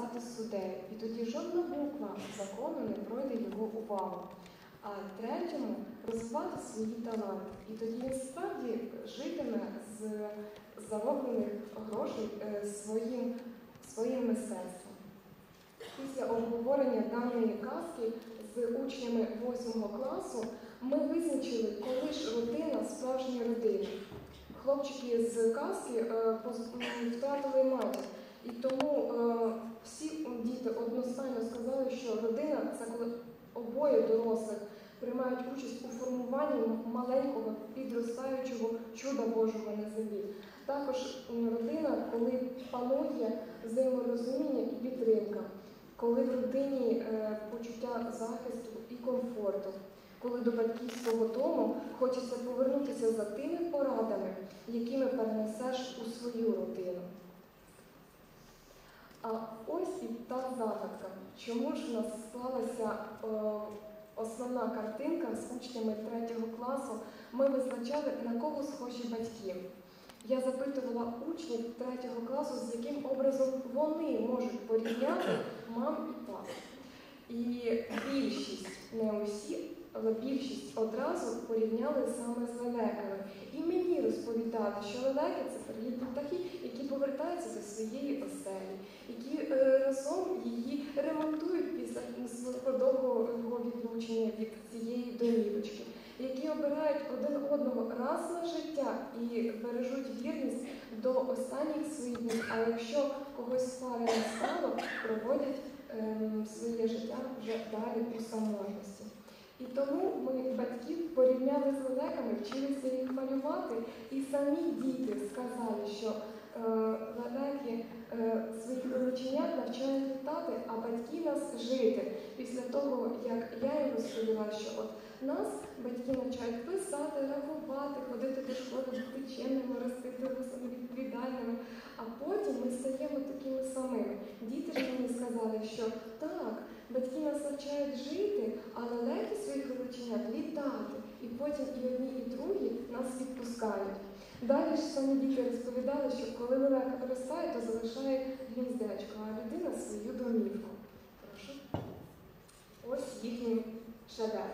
стати суддею, і тоді жодна буква закону не пройде його увагу. А третьому розвивати свої таланти. І тоді він справді житиме з зароблених грошей своїм мистецтвом. Після обговорення даної казки з учнями 8 класу ми визначили, коли ж родина справжня родина. Хлопчики з казки втратили матір. І тому всі діти одностайно сказали, що родина – це коли обоє дорослих приймають участь у формуванні маленького підростаючого чуда Божого на землі. Також родина, коли панує взаєморозуміння і підтримка, коли в родині почуття захисту і комфорту, коли до батьківського дому хочеться повернутися за тими порадами, якими перенесеш у свою родину. А ось і та загадка. Чому ж у нас склалася основна картинка з учнями 3 класу? Ми визначали, на кого схожі батьки. Я запитувала учнів 3 класу, з яким образом вони можуть порівняти мам і пап. І більшість, не усі, але більшість одразу порівняли саме з лелеками. І мені розповідали, що лелеки – це привітні птахи, які повертаються зі своєї оселі, які разом її ремонтують після свого довгого відлучення від цієї домівочки, які обирають один одного раз на життя і бережуть вірність до останніх своїх днів, а якщо когось пари не стало, проводять своє життя вже далі у самотності. І тому ми батьків порівняли з лелеками, вчилися їх малювати, і самі діти сказали, що лелеки своїх величенят навчають літати, а батьки нас жити. Після того, як я їм розповіла, що от нас батьки навчають писати, рахувати, ходити до школи, бути чемними, ростити відповідальними, а потім ми стаємо такими самими. Діти ж мені сказали, що так, батьки нас навчають жити, а лелеки своїх величенят літати. І потім і одні, і другі нас відпускають. Далі ж самі діти розповідали, що коли лелека виростає, то залишає гніздечко, а людина свою домівку. Прошу. Ось їхній шедевр.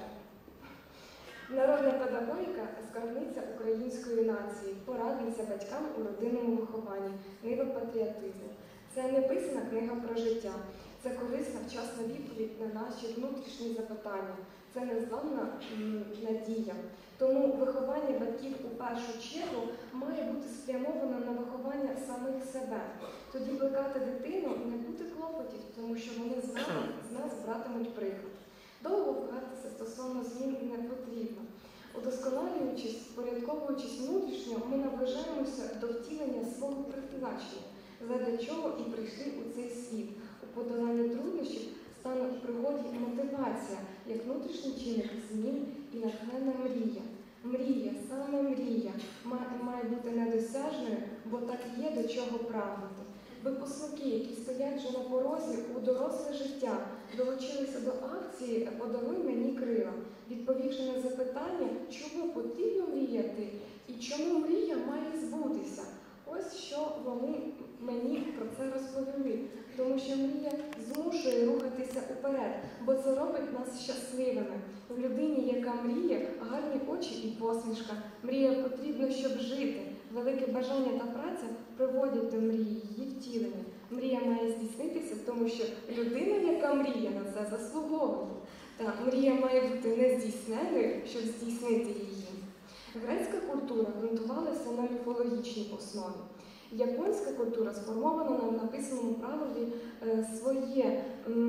Народна педагогіка – скарбниця української нації, порадниця батькам у родинному вихованні, нива патріотизму. Це не писана книга про життя, це корисна вчасна відповідь на наші внутрішні запитання, це незламна надія. Тому виховання батьків у першу чергу має бути спрямовано на виховання самих себе. Тоді плекати дитину не буде клопотів, тому що вони з нас братимуть приклад. Довго вкладатися стосовно змін не потрібно. Удосконалюючись, впорядковуючись внутрішньо, ми наближаємося до втілення свого призначення, задля чого і прийшли у цей світ. У подоланні труднощів стане у пригоді мотивація, як внутрішній чинник змін і натхненна мрія. Мрія, саме мрія, має бути недосяжною, бо так є до чого прагнути. Випускники, які стоять вже на порозі у доросле життя, долучилися до акції «Подаруй мені крила», відповівши на запитання, чому потрібно мріяти і чому мрія має збутися. Ось що вони мені про це розповіли. Тому що мрія змушує рухатися уперед, бо це робить нас щасливими. В людині, яка мріє, гарні очі і посмішка. Мрія потрібна, щоб жити. Велике бажання та праця приводять до мрії, її втілення. Мрія має здійснитися, тому що людина, яка мріє на це, заслуговує. Та мрія має бути не здійсненою, щоб здійснити її. Грецька культура ґрунтувалася на міфологічній основі. Японська культура сформована на написаному правилі своє,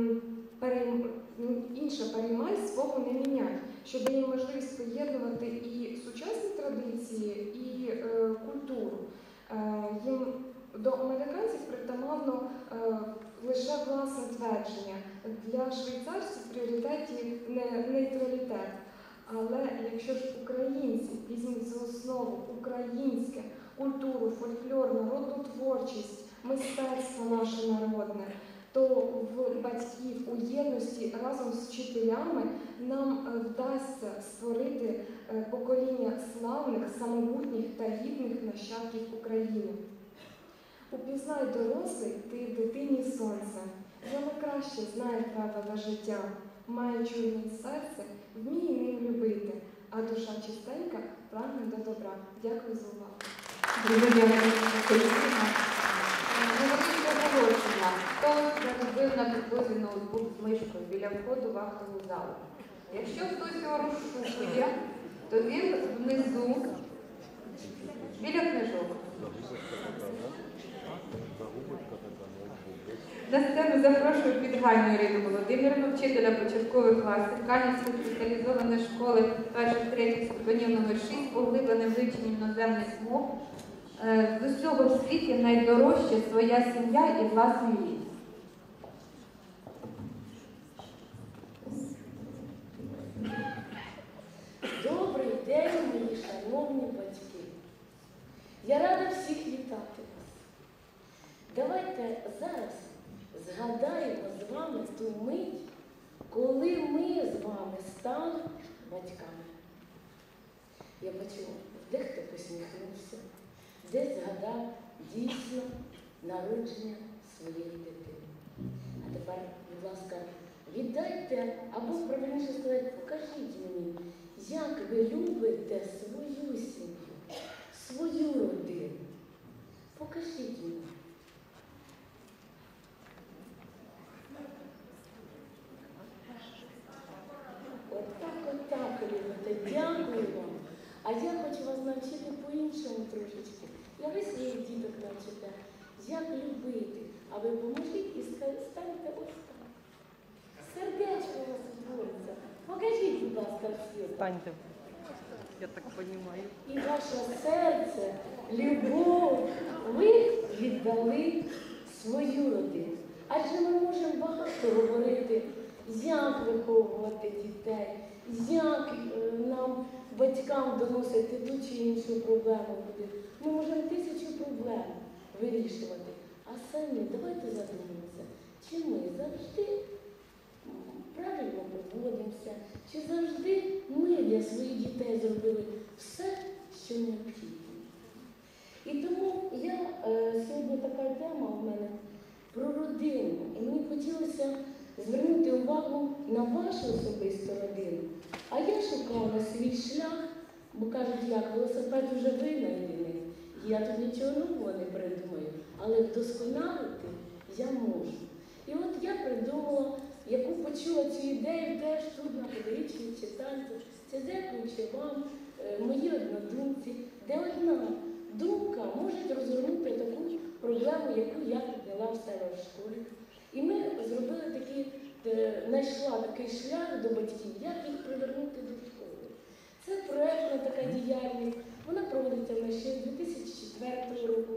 інше переймай, свого не міняй, що дає можливість поєднувати і сучасні традиції, і культуру. До американців притаманно лише власне твердження. Для швейцарців в пріоритеті нейтралітет. Але якщо ж українці візьмуть за основу українське, культуру, фольклор, народну творчість, мистецтво наше народне, то в батьків у єдності разом з вчителями нам вдасться створити покоління славних, самобутніх та гідних нащадків України. Упізнай, дорослий, ти в дитині сонце, краще знає правила життя, має чуйне серце, вміє ним любити, а душа чистенька прагне до добра. Дякую за увагу. Дуже дякую. Невеличке оголошення. Хто загубив на підлозі ноутбук з мишкою біля входу в актову залу? Якщо хтось його розшукує, то він внизу, біля книжок. На сцену запрошую Підгальну Ірину Володимирівну, вчителя початкових класів Канівської спеціалізованої школи 1-3 ступенів номер 6 поглибленим вивченням іноземних мов. З усього в світі найдорожче своя сім'я і власний рід. Добрий день, мої шановні батьки. Я рада всіх вітати вас. Давайте зараз згадаємо з вами ту мить, коли ми з вами стали батьками. Я бачу, дехто посміхнувся, десь згадав дійсно народження своєї дитини. А тепер, будь ласка, віддайте, або, правильніше сказати, покажіть мені, як ви любите свою сім'ю, свою родину. Покажіть мені. Отак любите. Дякую вам. А я хочу вас навчити по-іншому трошечки. Я ви своїх діток навчите, як любити. А ви поможіть і станьте ось так. Сердечко у вас твориться. Покажіть, будь ласка, всі. Станьте, я так розумію. І ваше серце, любов, ви віддали свою родину. Адже ми можемо багато говорити, як виховувати дітей, як нам, батькам, доносити ту чи іншу проблему буде. Ми можемо 1000 проблем вирішувати. А самі давайте задумаємося, чи ми завжди правильно поводимося, чи завжди ми для своїх дітей зробили все, що необхідно. І тому сьогодні така тема у мене про родину. І мені хотілося звернути увагу на вашу особисту родину. А я шукала свій шлях, бо кажуть, як велосипед вже винайдений, я тут нічого нового не придумаю, але вдосконалити я можу. І от я придумала, яку почула цю ідею теж тут на педагогічній читальці. Це дякуючи вам, мої однодумці, де одна думка може розгорнути таку проблему, яку я підняла в себе в школі. І ми зробили такий, знайшла такий шлях до батьків, як їх привернути до школи. Це проєктна така діяльність, вона проводиться в нас ще з 2004 року,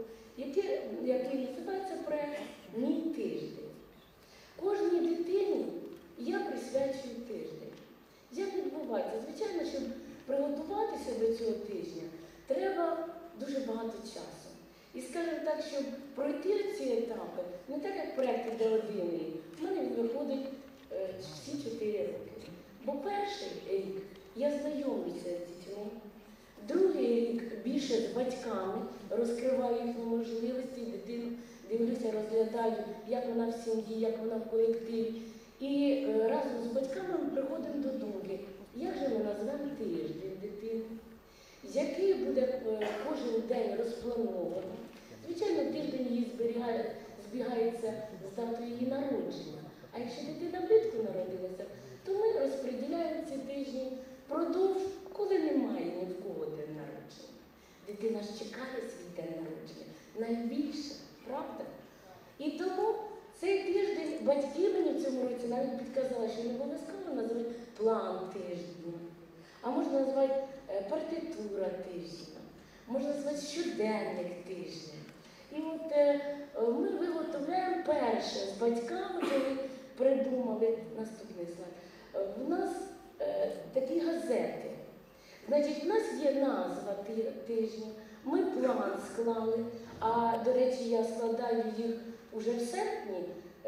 який називається проєкт «Мій тиждень». Кожній дитині я присвячую тиждень. Як відбувається? Звичайно, щоб приготуватися до цього тижня, треба дуже багато часу. І скажімо так, щоб пройти ці етапи, не так, як проєкт іде один рік, в мене виходить всі 4 роки. Бо перший рік я знайомлюся з дітьми, другий рік більше з батьками, розкриваю їхні можливості, дитину дивлюся, розглядаю, як вона в сім'ї, як вона в колективі. І разом з батьками ми приходимо до думки, як же ми назвемо тиждень дитини, який буде кожен день розпланований. Звичайно, тиждень її збігається з датою її народження. А якщо дитина влітку народилася, то ми розподіляємо ці тижні впродовж, коли немає ні в кого день народження. Дитина ж чекає свій день народження найбільше, правда? І тому цей тиждень батьки мені в цьому році навіть підказали, що не обов'язково називати план тижня, а можна назвати партитура тижня, можна назвати щоденник тижня. І от ми виготовляємо перше з батьками, коли придумали наступний слайд. У нас такі газети. Значить, у нас є назва тижня, ми план склали, а, до речі, я складаю їх уже в серпні.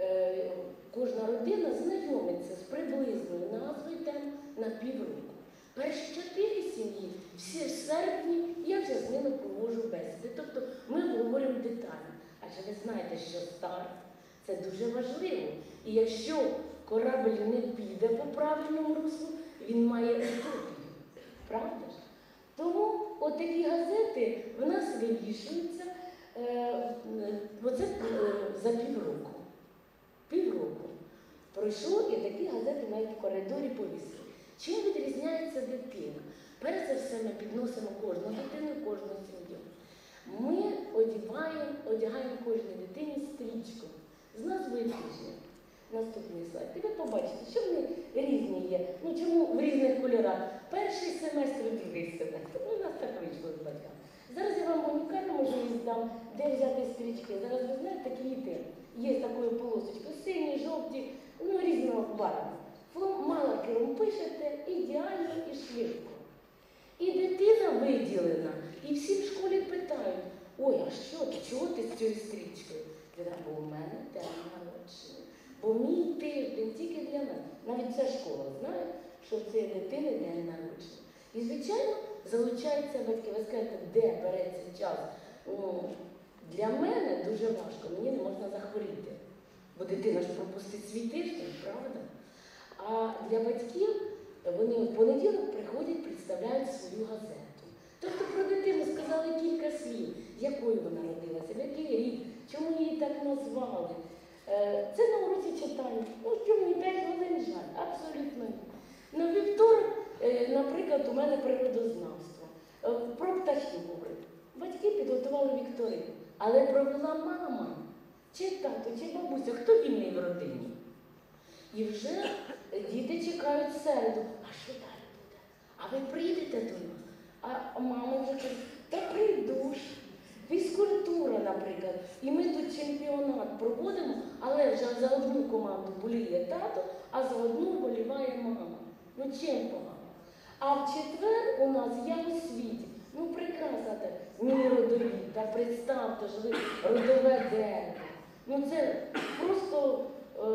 Кожна родина знайомиться з приблизною назвою тем на півроку. Перші 4 сім'ї, всі в серпні, я вже з ними проводжу бесіди. Тобто ми говоримо детально. Адже ви знаєте, що старт Це дуже важливо. І якщо корабль не піде по правильному руслу, він має утопію. Правда ж? Тому отакі газети в нас вивішуються за півроку. Півроку. Пройшло і такі газети навіть в коридорі повісили. Чим відрізняється дитина? Перш за все ми підносимо кожну дитину, кожну сім'ю. Ми одягаємо кожній дитині стрічку з назвою тижня. Наступний слайд. І ви побачите, що вони різні є. Ну чому в різних кольорах? Перший семестр, другий семестр. Ну, у нас так вийшло з батьками. Зараз я вам унікальну можливість дам, де взяти стрічки. Зараз ви знаєте, квіти. Є такою полосочкою. Сині, жовті, ну різного барву. Маркером пишете ідеально і швидко. І дитина виділена. І всі в школі питають, ой, а що ти, чого ти з цією стрічкою? Бо у мене день народження. Бо мій тиждень тільки для мене. Навіть вся школа знає, що в цієї дитини день народження. І, звичайно, залучаються батьки. Ви скажете, де береться час? Для мене дуже важко, мені не можна захворіти. Бо дитина ж пропустить свій тиждень, правда? А для батьків вони в понеділок приходять, представляють свою газету. Тобто про дитину сказали кілька слів, якою вона родилася, в який рік, чому її так назвали. Це на уроці читання. Ну, що мені 5 хвилин жаль? Абсолютно ні. На вівторок, наприклад, у мене природознавство. Про птахів говорить. Батьки підготували вікторину. Але провела мама, чи тато, чи бабуся, хто вільний в родині. І вже діти чекають середу. А що далі буде? А ви прийдете до нас? А мама вже каже, та прийду ж. Фізкультура, наприклад. І ми тут чемпіонат проводимо, але вже за одну команду боліє тато, а за одну боліває мама. Ну чим погано? А в четвер у нас я у світі. Ну прекрасно, міні-родові, та представте ж ви родове дерево. Ну це просто,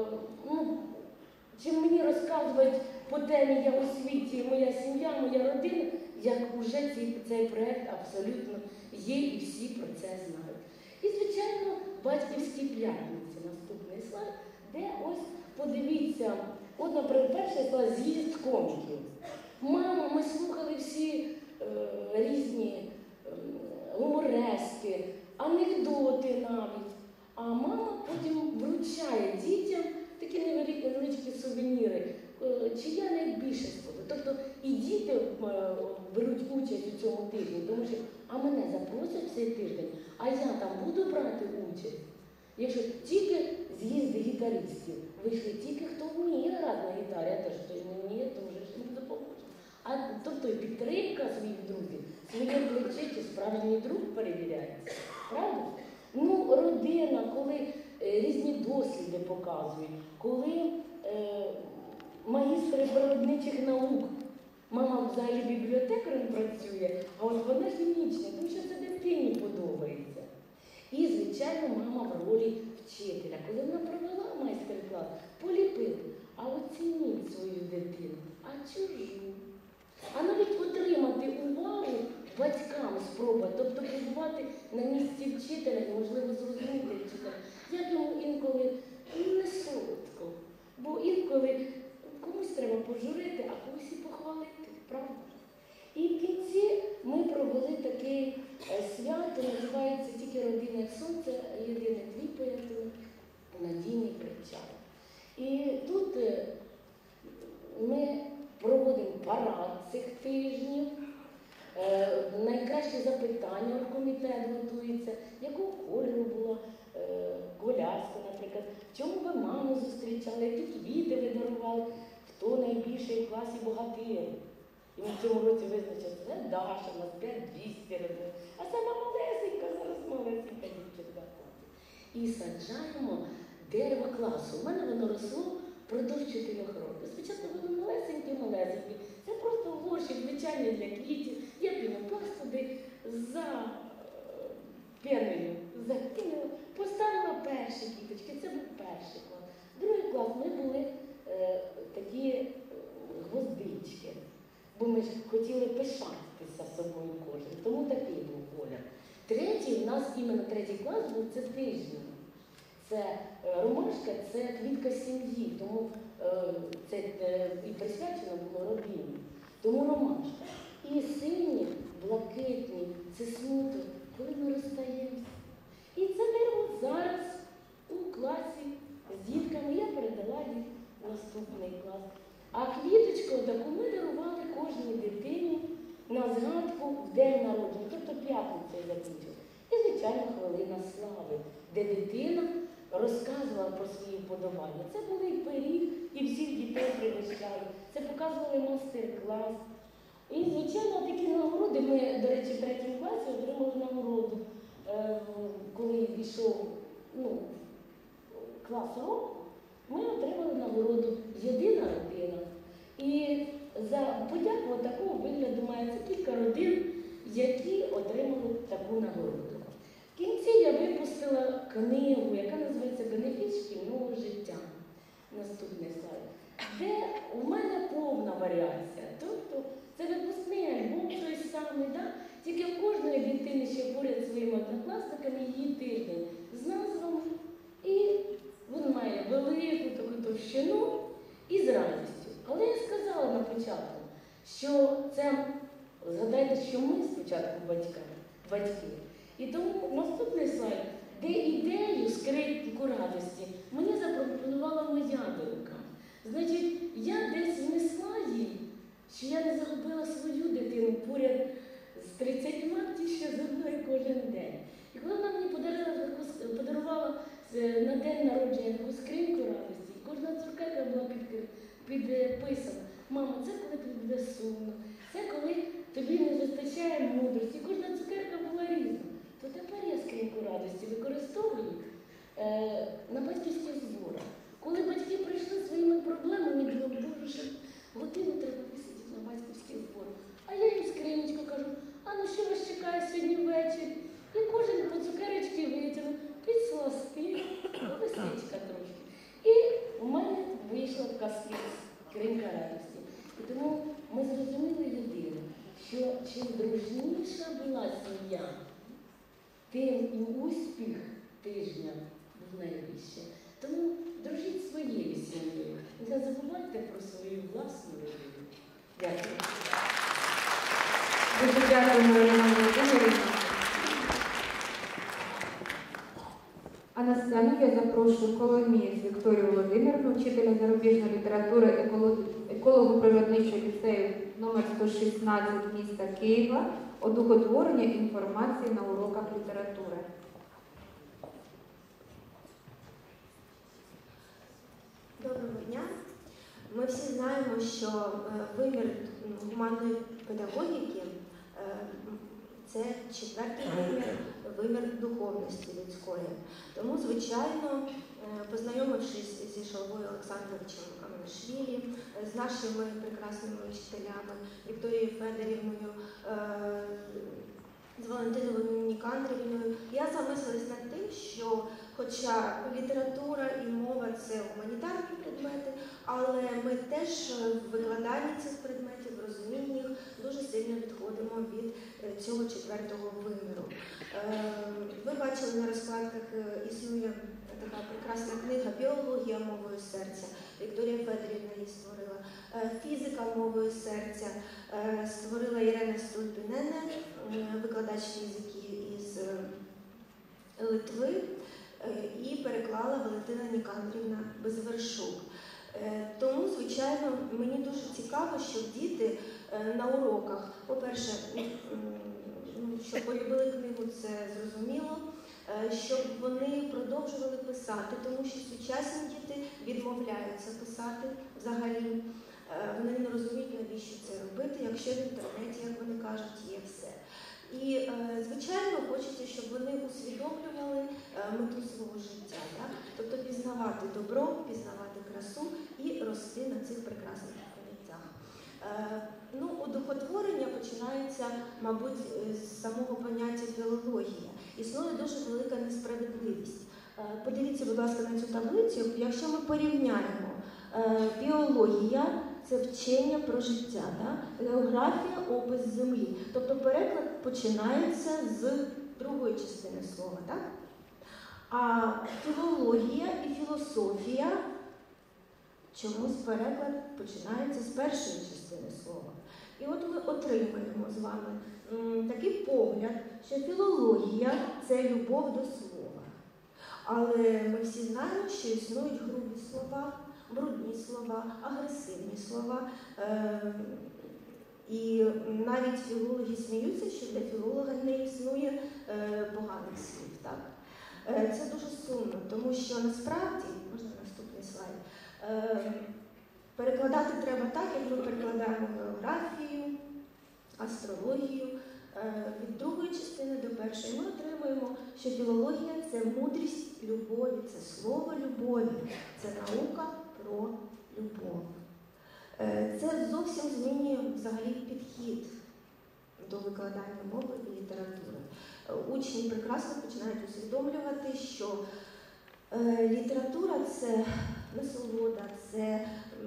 чим мені розказувати по темі «Я у світі, моя сім'я, моя родина», як уже цей проєкт абсолютно є і всі про це знають. І, звичайно, батьківські п'ятниці, наступний слайд, де ось, подивіться, от, наприклад, перший слайд з'їзд коміків. Мама, ми слухали всі різні гуморески, анекдоти навіть. А мама потім вручає дітям такі невеличкі сувеніри, чия найбільше сподобається. Тобто і діти беруть участь у цьому тижні, тому що а мене запросять цей тиждень, а я там буду брати участь. Якщо тільки з'їзди гітаристів, вийшли тільки хто вміє грати на гітарі, а теж хто не вміє, то вже ж не допоможе. Тобто і підтримка своїх друзів, своє плече чи справжній друг перевіряється. Правда? Ну, родина, коли різні досліди показують, коли магістри природничих наук, мама взагалі бібліотекарем працює, а от вона хімічна, тому що це дитині подобається. І, звичайно, мама в ролі вчителя. Коли вона провела майстер-клас, поліпити, а оцініть свою дитину, а чужу. А навіть отримати увагу батькам спробувати, тобто побувати на місці вчителя і, можливо, зрозуміти вчителя, як йому інколи не солодко. Бо інколи комусь треба пожурити, а комусь і похвалити, правда? І в кінці ми провели таке свято, називається «Тільки родина як сонце, єдине твій порятунок, надійний причал». І тут ми проводимо парад цих тижнів. Найкраще запитання в комітет готується, якого кольору була коляска, наприклад, в чому ви маму зустрічали, які квіти ви дарували, хто найбільший в класі богатир. І ми в цьому році визначили, це Даша, у нас 5200 родин, а сама малесенька, зараз малесенька дівчинка. І саджаємо дерево класу. У мене воно росло впродовж 4 років. Спочатку воно малесеньке. Це просто горщик звичайний для квітів. Я пінопласт туди за пеною закинула, поставила перші квіточки. Це був перший клас. Другий клас ми були такі гвоздички. Бо ми ж хотіли пишатися собою кожен. Тому такий був колір. Третій, у нас іменно третій клас був це тиждень. Це ромашка – це квітка сім'ї, тому це і присвячено було родині. Тому ромашка. І сині, блакитні – це смуток, коли ми розстаємося. І це дерево зараз у класі з дітками. Я передала їх в наступний клас. А квіточку таку ми дарували кожній дитині на згадку в день народження, тобто п'ятниця закінчила. І, звичайно, хвилина слави, де дитина розказувала про свої вподобання. Це були і пиріг, і всіх дітей пригощали. Це показували мастер-клас. І, звичайно, такі нагороди, ми, до речі, в 3 класі отримали нагороду, коли йшов клас року, ми отримали нагороду «Єдина родина». І за подяку такого вигляду мається кілька родин, які отримали таку нагороду. В кінці я випустила книгу, яка називається «Бенефіс шкільного життя». Наступний слайд. Де у мене повна варіація. Тобто це випускний альбом той самий, да? Тільки в кожної дитини ще поряд своїми однокласниками її тиждень з назвами. І він має велику таку товщину і з радістю. Але я сказала на початку, що це, згадайте, що ми спочатку батьки. І тому наступний слайд, де ідею скрипку радості мені запропонувала моя донька. Значить, я десь внесла їй, що я не загубила свою дитину поряд з 30 ті, що зі мною кожен день. І коли вона мені подарувала на день народження таку скриньку радості, і кожна цукерка була підписана: «Мама, це коли тобі буде сумно, це коли тобі не вистачає мудрості». Кожна цукерка була різна. То тепер я скриньку радості використовую на батьківських зборах. Коли батьки прийшли своїми проблемами, я думаю, боже, що годину треба висидіти на батьківських зборах. А я їм скринечку кажу: «А ну що вас чекає сьогодні ввечері?» І кожен по цукерочки витягнув, підсластив, лисичка трошки. І у мене вийшла така скринька радості. І тому ми зрозуміли єдине, що чим дружніша була сім'я, тим і успіх тижня був найвищий. Тому дружіть своєю сім'єю. Не забувайте про свою власну родину. Дякую. Дуже дякуємо, Ірина Володимирівна. А на сцену я запрошую Коломієць Вікторію Володимирівну, вчителя зарубіжної літератури еколого-природничого ліцею номер 116 міста Києва, одухотворення інформації на уроках літератури. Доброго дня. Ми всі знаємо, що вимір гуманної педагогіки – це 4-й вимір духовності людської. Тому, звичайно, познайомившись зі Шалвою Олександровичем Аманашвілі, з нашими прекрасними вчителями Вікторією Федорівною, з Валентиною Нікандрівною, я замислилась над тим, що хоча література і мова – це гуманітарні предмети, але ми теж в викладанні цих предметів, в розумінні їх дуже сильно відходимо від цього 4-го виміру. Ви бачили на розкладках, існує така прекрасна книга «Біологія мовою серця». Вікторія Федорівна її створила. «Фізика мовою серця» створила Ірена Стульпінене, викладач фізики із Литви, і переклала Валентина Нікандрівна Безвершук. Тому, звичайно, мені дуже цікаво, щоб діти на уроках, по-перше, щоб полюбили книгу, це зрозуміло, щоб вони продовжували писати, тому що сучасні діти відмовляються писати взагалі. Вони не розуміють, навіщо це робити, якщо в інтернеті, як вони кажуть, є все. І, звичайно, хочеться, щоб вони усвідомлювали мету свого життя, так? Тобто пізнавати добро, пізнавати красу і рости на цих прекрасних поняттях. Одухотворення починається, мабуть, з самого поняття філологія. Існує дуже велика несправедливість. Подивіться, будь ласка, на цю таблицю. Якщо ми порівняємо біологія – це вчення про життя, да? Географія – опис землі. Тобто переклад починається з другої частини слова. Так? А філологія і філософія чомусь переклад починається з першої частини слова. І от ми отримаємо з вами такий погляд, що філологія – це любов до слова. Але ми всі знаємо, що існують грубі слова, брудні слова, агресивні слова. І навіть філологи сміються, що для філолога не існує поганих слів. Так? Це дуже сумно, тому що насправді, можна наступний слайд, перекладати треба так, як ми перекладаємо географію, астрологію. Від другої частини до першої ми отримуємо, що філологія – це мудрість любові, це слово любові, це наука про любов. Це зовсім змінює взагалі підхід до викладання мови і літератури. Учні прекрасно починають усвідомлювати, що література – це насолода, це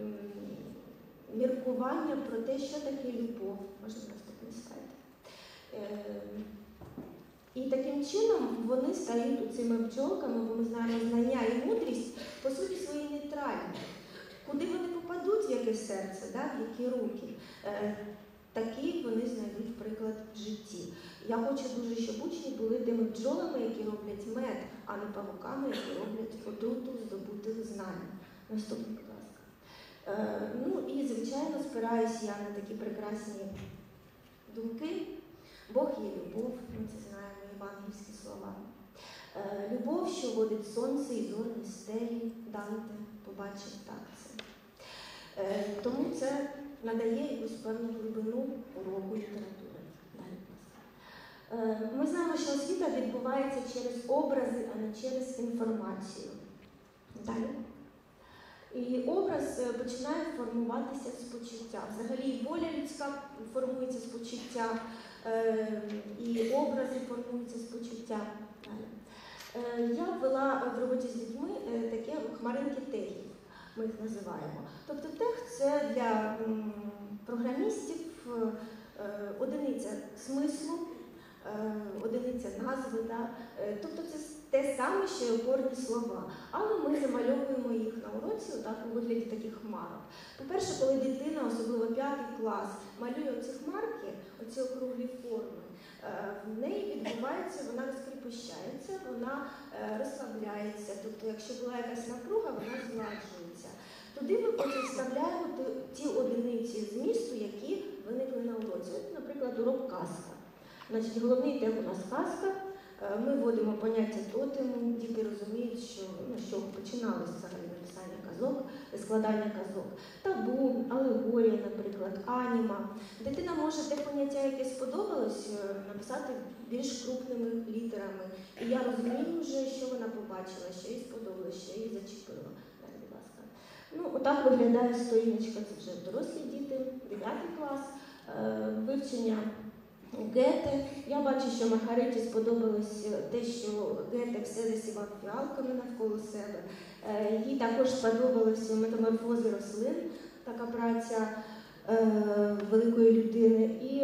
міркування про те, що таке любов. Можна наступний слайд. І таким чином вони стають цими бджолками, бо ми знаємо, знання і мудрість, по суті, свої нейтральні. Куди вони попадуть, в яке серце, да, в які руки, такий вони знайдуть приклад в житті. Я хочу дуже, щоб учні були тими бджолами, які роблять мед, а не павуками, які роблять отруту здобутих знань. Наступний, будь ласка. Ну і, звичайно, спираюсь я на такі прекрасні думки. Бог є любов, ми це знаємо, євангельські слова. Любов, що водить сонце і зорні стелі, Данте побачив так це. Тому це надає якусь певну глибину уроку літератури. Далі, будь ласка. Ми знаємо, що освіта відбувається через образи, а не через інформацію. Далі. І образ починає формуватися з почуття. Взагалі і воля людська формується з почуття, і образи формуються з почуття. Я ввела в роботі з дітьми таке хмаринки техів, ми їх називаємо. Тобто тех – це для програмістів одиниця смислу, одиниця назви. Да? Тобто це те саме, що й опорні слова. Але ми замальовуємо їх на уроці отак, у вигляді таких хмарок. По-перше, коли дитина, особливо 5 клас, малює оці хмарки, оці округлі форми, в неї відбувається, вона розкріпощається, вона розслабляється. Тобто, якщо була якась напруга, вона згладжується. Туди ми потім вставляємо ті одиниці змісту, які виникли на уроці. От, наприклад, урок казка. Значить, головний тем у нас казка. Ми вводимо поняття тотему, діти розуміють, що, з чого починалося взагалі написання казок, складання казок. Табу, алегорія, наприклад, аніма. Дитина може те поняття, яке сподобалось, написати більш крупними літерами. І я розумію вже, що вона побачила, що їй сподобалось, що їй зачепило. Далі, будь ласка. Ну, отак виглядає сторіночка, це вже дорослі діти, 9 клас, вивчення Гете. Я бачу, що Маргариті сподобалось те, що Гете все засівав фіалками навколо себе. Їй також сподобалося метаморфози рослин, така праця великої людини. І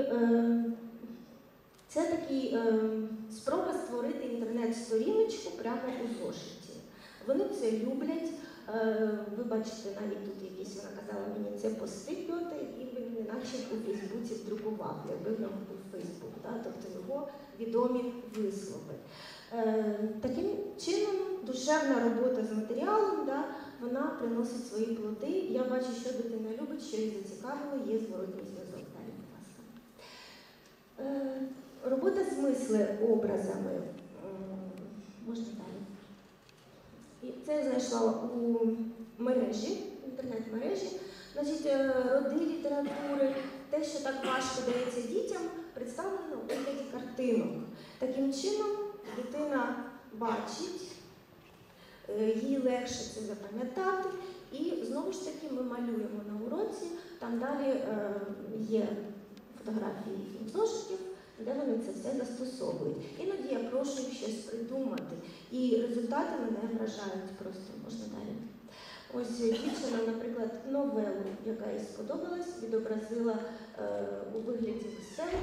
це такий спроба створити інтернет-сторіночку прямо у зошиті. Вони це люблять. Ви бачите, навіть тут якісь, вона казала мені, це пости Гете, і він інакше у Фейсбуці вдрукував, якби в нього був Фейсбук, да? Тобто його відомі вислови. Таким чином, душевна робота з матеріалом, да, вона приносить свої плоди. Я бачу, що дитина любить, що її зацікавило, є зворотній зв'язок. Далі, будь ласка. Робота з мисли образами. Можна далі. І це я знайшла у мережі, інтернет-мережі. Значить, роди літератури, те, що так важко дається дітям, представлено у вигляді картинок. Таким чином, дитина бачить, їй легше це запам'ятати. І, знову ж таки, ми малюємо на уроці, там далі є фотографії зошитів, де вони це все застосовують. Іноді я прошу їх щось придумати. І результати мене вражають просто. Можна далі. Ось дівчина, наприклад, новелу, яка їй сподобалась, відобразила у вигляді веселки,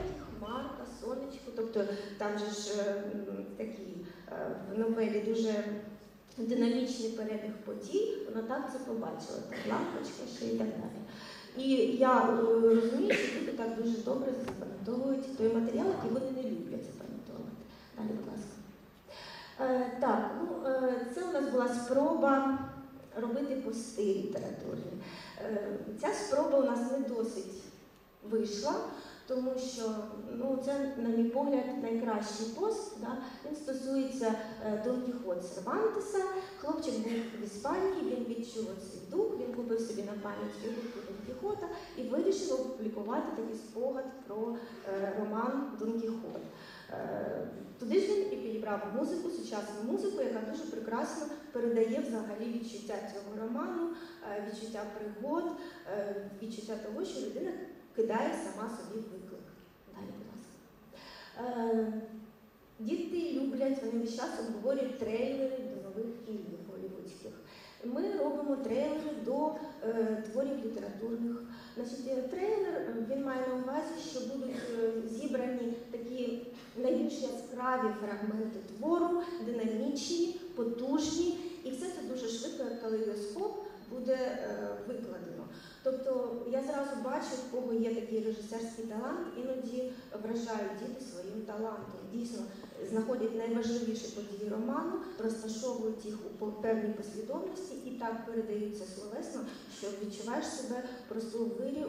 хмарка, сонечко. Тобто там же ж такий в новелі дуже динамічний перебіг подій, вона так це побачила, там лампочка ще і так далі. І я розумію, що люди так дуже добре запам'ятовують той матеріал, який вони не люблять запам'ятовувати. Далі, будь ласка. Так, це у нас була спроба робити пости літературні. Ця спроба у нас не досить вийшла, тому що це, на мій погляд, найкращий пост. Да? Він стосується Дон Кіхот Сервантеса. Хлопчик був в Іспанії, він відчув цей дух, він купив собі на пам'ять фігурку Дон Кіхота і вирішив опублікувати такий спогад про роман Дон Кіхот. Туди ж він і підібрав музику, сучасну музику, яка дуже прекрасно передає взагалі відчуття цього роману, відчуття пригод, відчуття того, що людина кидає сама собі виклик. Далі, будь ласка. Діти люблять, вони весь час обговорюють трейлери до нових фільмів голлівудських. Ми робимо трейлери до творів літературних. Значить, трейлер, він має на увазі, що будуть зібрані такі найбільш яскраві фрагменти твору, динамічні, потужні, і все це дуже швидко, як калейдоскоп, буде викладено. Тобто я зразу бачу, в кого є такий режисерський талант, іноді вражають діти своїм талантом. Дійсно, знаходять найважливіші події роману, розташовують їх у певній послідовності і так передаються словесно, що відчуваєш себе просто у вирі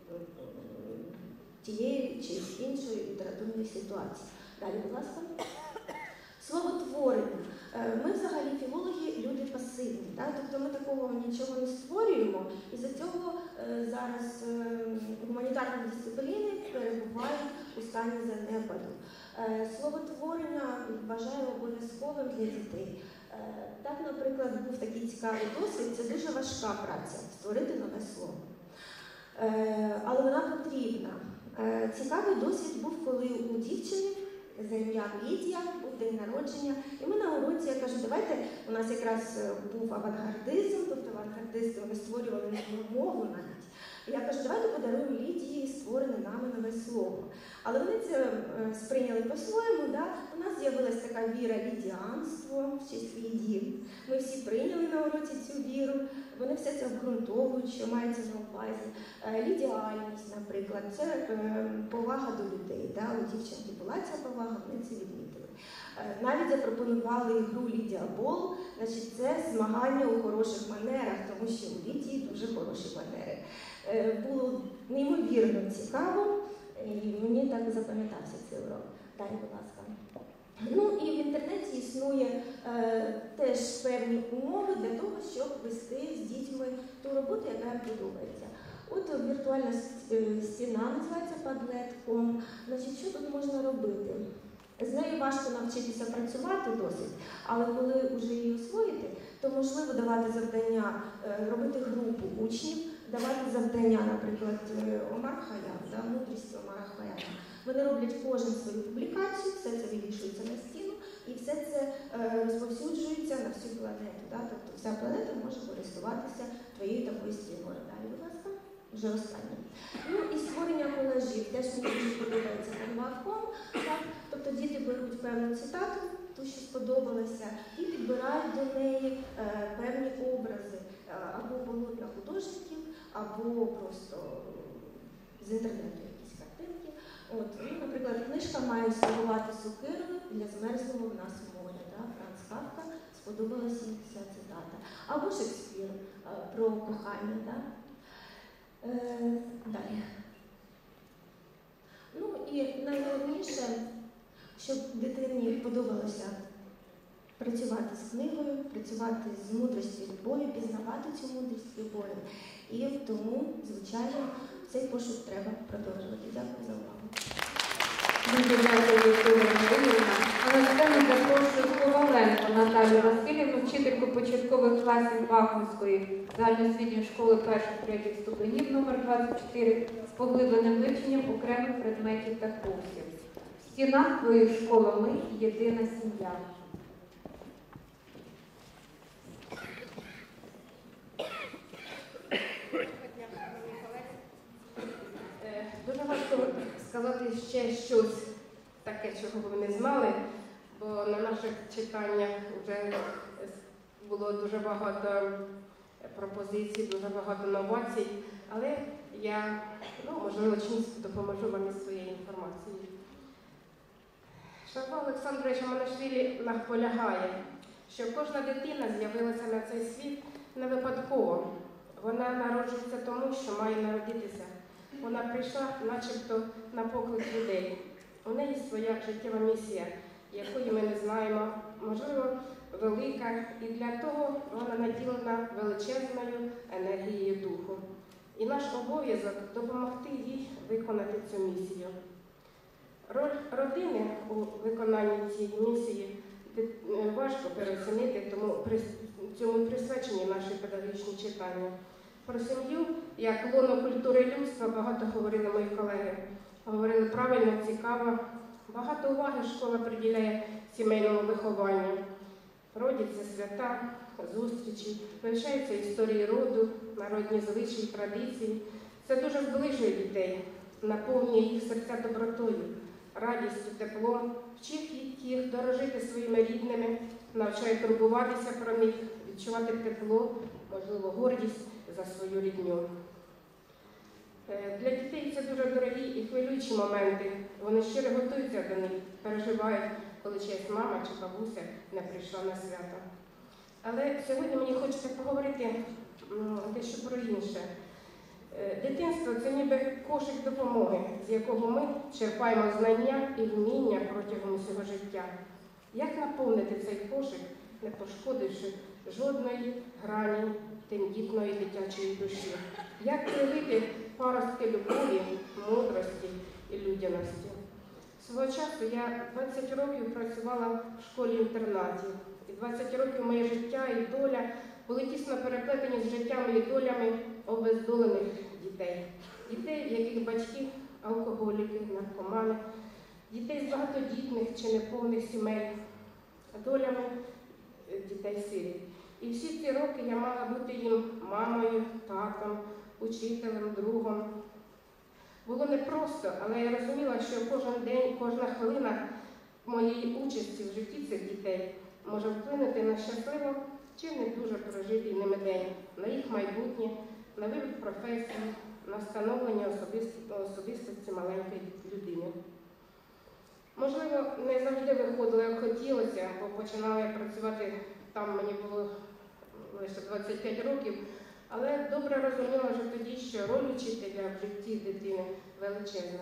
тієї чи іншої літературної ситуації. Далі, будь ласка. Словотворення. Ми взагалі, філологи, люди пасивні. Так? Тобто ми такого нічого не створюємо, і за цього зараз гуманітарні дисципліни перебувають у стані занепаду. Словотворення вважаю обов'язковим для дітей. Так, наприклад, був такий цікавий досвід, це дуже важка праця – створити нове слово. Але вона потрібна. Цікавий досвід був, коли у дівчини за ім'ям Лідія, був день народження, і ми на уроці, я кажу, давайте, у нас якраз був авангардизм, тобто авангардисти, вони створювали нову мову навіть. І я кажу, давайте подаруємо Лідії створене нами нове слово. Але вони це сприйняли по-своєму, да? У нас з'явилася така віра лідіанство в честь Лідії. Ми всі прийняли на уроці цю віру, вони все це обґрунтовують, що мається на увазі. Лідіальність, наприклад, це повага до людей. Да? У дівчинки була ця повага, вони це відмітили. Навіть запропонували гру Лідія-бол, значить це змагання у хороших манерах, тому що у Лідії дуже хороші манери. Було неймовірно цікаво, і мені так запам'ятався цей урок. Далі, будь ласка. Ну і в інтернеті існує теж певні умови для того, щоб вести з дітьми ту роботу, яка їм подобається. От віртуальна стіна називається Padlet.com. Значить, що тут можна робити? З нею важко навчитися працювати досить, але коли вже її освоїти, то можливо давати завдання, робити групу учнів, давати завдання, наприклад, Омар Хаям, да, мудрість Омара Хаяма. Вони роблять кожен свою публікацію, все це вивішується на стіну, і все це розповсюджується на всю планету. Да? Тобто вся планета може користуватися твоєю такою стіною. Далі, будь ласка, вже останнє. Ну і створення колажів. Теж мені дуже подобається Canva.com. Тобто діти беруть певну цитату, ту, що сподобалася, і підбирають до неї певні образи або полотна художників, або просто з інтернету якісь картинки. От, ну, наприклад, книжка має слугувати сокирою для змерзлого в нас моря. Да? Франц Кафка, сподобалася їм ця цитата. Або Шекспір про кохання. Да? Далі. Ну і найголовніше, щоб дитині подобалося працювати з книгою, працювати з мудрістю любові, пізнавати цю мудрість любові. І тому, звичайно, цей пошук треба продовжувати. Дякую за увагу. Дуже дякую, Вікторія Маринівна. А на сцену запрошую Коваленко Наталію Васильівну, вчительку початкових класів Бахмутської загальноосвітньої школи 1-3 ступенів номер 24 з поглибленим вивченням окремих предметів та курсів. В стінах твоєї школи ми – єдина сім'я. Дуже важко сказати ще щось таке, чого ви не знали, бо на наших читаннях вже було дуже багато пропозицій, дуже багато новацій, але я, можливо, чимось допоможу вам із своєю інформацією. Шавко Олександрович Аманашвілі наполягає, що кожна дитина з'явилася на цей світ не випадково. Вона народжується тому, що має народитися. Вона прийшла начебто на поклик людей. У неї своя життєва місія, якої ми не знаємо, можливо, велика, і для того вона наділена величезною енергією духу. І наш обов'язок допомогти їй виконати цю місію. Роль родини у виконанні цієї місії важко переоцінити, тому цьому присвячені наші педагогічні читання. Про сім'ю, як лоно культури людства, багато говорили мої колеги. Говорили правильно, цікаво. Багато уваги школа приділяє сімейному вихованню. Родяться свята, зустрічі, вивчаються історії роду, народні звичаї, традиції. Це дуже зближує дітей, наповнює їх серця добротою, радістю, теплом, вчить їх дорожити своїми рідними, навчає турбуватися про них, відчувати тепло, можливо, гордість за свою рідню. Для дітей це дуже дорогі і хвилюючі моменти. Вони щиро готуються до них, переживають, коли чиясь мама чи бабуся не прийшла на свято. Але сьогодні мені хочеться поговорити дещо про інше. Дитинство – це ніби кошик допомоги, з якого ми черпаємо знання і вміння протягом усього життя. Як наповнити цей кошик, не пошкодивши жодної грані тендітної дитячої душі? Як привити паростки любові, мудрості і людяності? Свого часу я 20 років працювала в школі-інтернаті. І 20 років моє життя і доля були тісно переплетені з життями і долями обездолених дітей. Дітей, в яких батьки – алкоголіки, наркомани, дітей з багатодітних чи неповних сімей, долями дітей-сиріт. І всі ці роки я мала бути їм мамою, татом, учителем, другом. Було непросто, але я розуміла, що кожен день, кожна хвилина моєї участі в житті цих дітей може вплинути на щасливо чи не дуже прожитий ними день, на їх майбутнє, на вибір професії, на встановлення особистості маленької людини. Можливо, не завжди виходило, як хотілося, бо починала я працювати, там мені було лише 25 років, але добре розуміла вже тоді, що роль учителя в житті дитини величезна.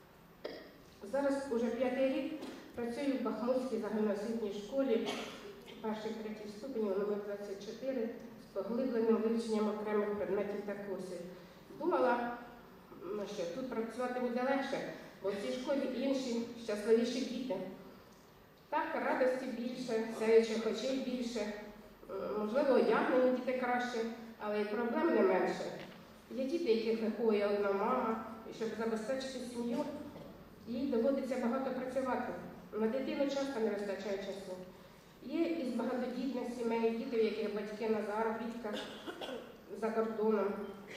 Зараз уже 5-й рік працюю в Бахмутській загальноосвітній школі перших-третіх ступенів номер 24 з поглибленим вивченням окремих предметів та курсів. Думала, що тут працювати буде легше, бо в цій школі інші щасливіші діти. Так, радості більше, сяючих очей більше, можливо, одягнені діти краще, але і проблем не менше. Є діти, яких виховує одна мама, і щоб забезпечити сім'ю, їй доводиться багато працювати. На дитину часто не вистачає часу. Є із багатодітних сімей, діти, в яких батьки на заробітках за кордоном.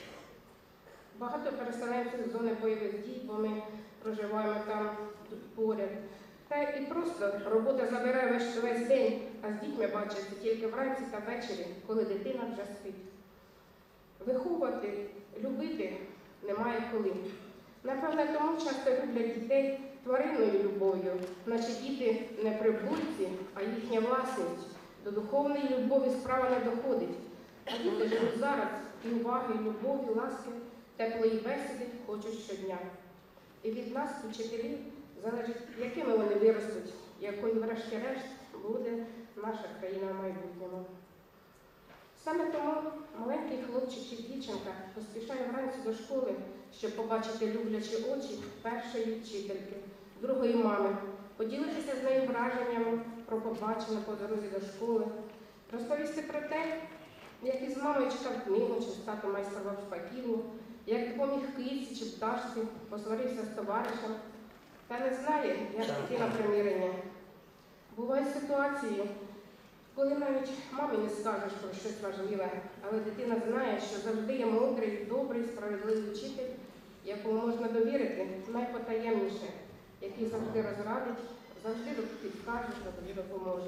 Багато переселенців з зони бойових дій, бо ми проживаємо там поряд. Та і просто робота забирає весь день, а з дітьми бачиться тільки вранці та ввечері, коли дитина вже спить. Виховувати, любити немає коли. Напевне, тому часто люблять дітей тваринною любов'ю, наче діти не прибульці, а їхня власність. До духовної любові справа не доходить. А діти живуть зараз і уваги, любові, ласки, теплої бесіди хочуть щодня. І від нас, вчителів, залежить, якими вони виростуть, якою, врешті-решт, буде наша країна в майбутньому. Саме тому маленький хлопчик чи дівчинка поспішає вранці до школи, щоб побачити люблячі очі першої вчительки, другої мами, поділитися з нею враженнями про побачене по дорозі до школи, розповісти про те, як із мамою читав книгу, чи з татом майстрував шпаківню, як допоміг киці чи пташці, посварився з товаришем, та не знає, як піти на примирення. Бувають ситуації, коли навіть мамі не скажеш про щось важливе, але дитина знає, що завжди є мудрий, добрий, справедливий вчитель, якому можна довірити найпотаємніше, який завжди розрадить, завжди підкаже, завжди допоможе.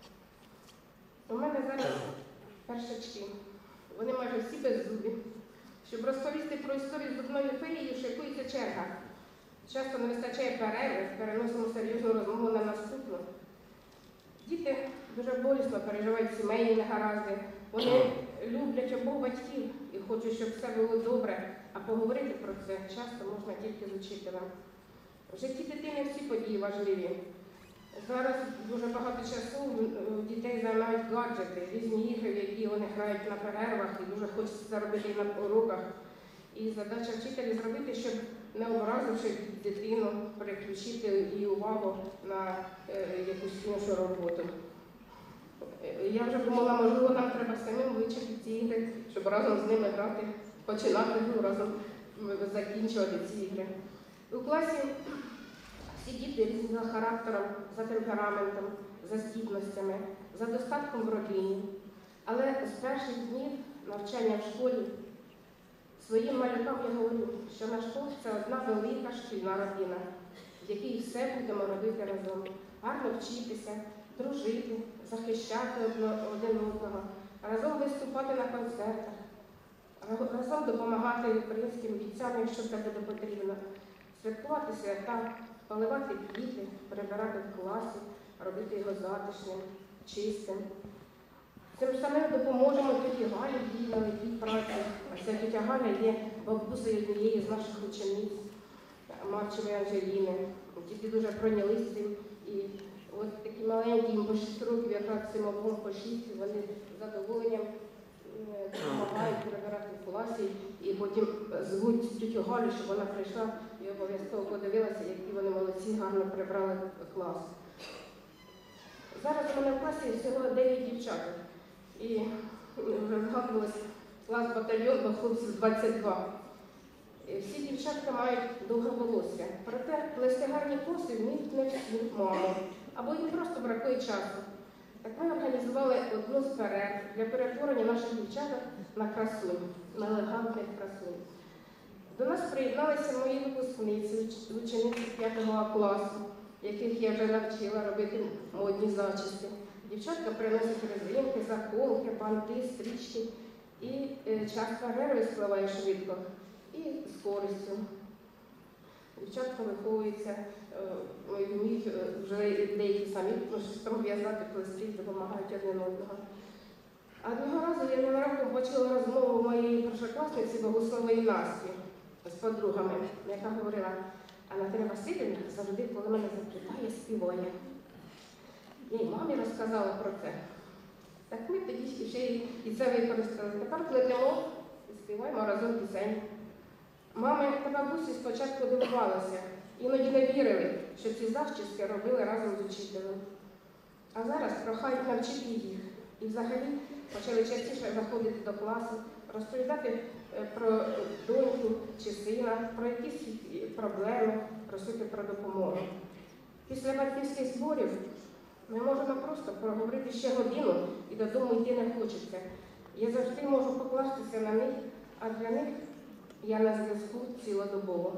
У мене зараз першачки. Вони майже всі беззубі. Щоб розповісти про історію зубної феї, шикується черга. Часто не вистачає перерви, переносимо серйозну розмову на наступну. Діти дуже болісно переживають сімейні негаразди. Вони люблять обох батьків і хочуть, щоб все було добре, а поговорити про це часто можна тільки з учителем. В житті дитини всі події важливі. Зараз дуже багато часу у дітей займають гаджети, різні ігри, в які вони грають на перервах і дуже хочеться це робити і на уроках. І задача вчителя зробити, щоб, не образивши дитину, переключити її увагу на якусь іншу роботу. Я вже думала, можливо, нам треба самим вивчити ці ігри, щоб разом з ними грати, починати гру, разом закінчувати ці ігри. У класі всі діти різні за характером, за темпераментом, за здібностями, за достатком в родині. Але з перших днів навчання в школі своїм малюкам я говорю, що наш школа – це одна велика шкільна родина, в якій все будемо робити разом. Гарно вчитися, дружити, захищати один одного, разом виступати на концертах, разом допомагати українським бійцям, якщо це буде потрібно, святкувати свята, поливати квіти, прибирати в класі, робити його затишним, чистим. Цим самим допоможемо тіті Галі в її нелегкій праці. А ця тітя Галя є бабусею однієї з наших учениць, Марчевої Анжеліни. Діти дуже пройнялись цим. І от такі маленькі, їм по 6 років, якраз цим обом по 6, вони з задоволенням допомагають прибирати в класі. І потім звуть тітю Галю, щоб вона прийшла і обов'язково подивилася, які вони молодці, гарно прибрали клас. Зараз у мене в класі всього 9 дівчаток. І вже згадувалось клас-батальйон, бо хлопців 22. І всі дівчатка мають довге волосся. Проте плести гарні коси вміють не всі мами. Або їм просто бракує часу. Так ми організували одну з перерв для перетворення наших дівчаток на красунь, на елегантних красунь. До нас приєдналися мої випускниці, учениці 5 класу, яких я вже навчила робити модні зачіски. Дівчатка приносять резинки, заколки, банти, стрічки. І час перерви спливає швидко і з користю. Дівчатка виховуються, вміють вже деякі самі в'язати, плести, допомагають один одного. Одного разу я ненароком почула розмову моєї першокласниці Богуслової Насті з подругами, яка говорила: Анатолія Васильівна завжди, коли мене запитає, співає. Я й мамі розказала про це. Так ми тоді ще і це використали. Тепер плетемо і співаємо разом пісень. Мами та бабусі спочатку дивувалися, іноді не вірили, що ці зачіски робили разом з учителем. А зараз прохають навчити їх. І взагалі почали частіше заходити до класу, розповідати про доньку чи сина, про якісь проблеми, просити про допомогу. Після батьківських зборів ми можемо просто проговорити ще годину і додому йти не хочеться. Я завжди можу покластися на них, а для них я на зв'язку цілодобово.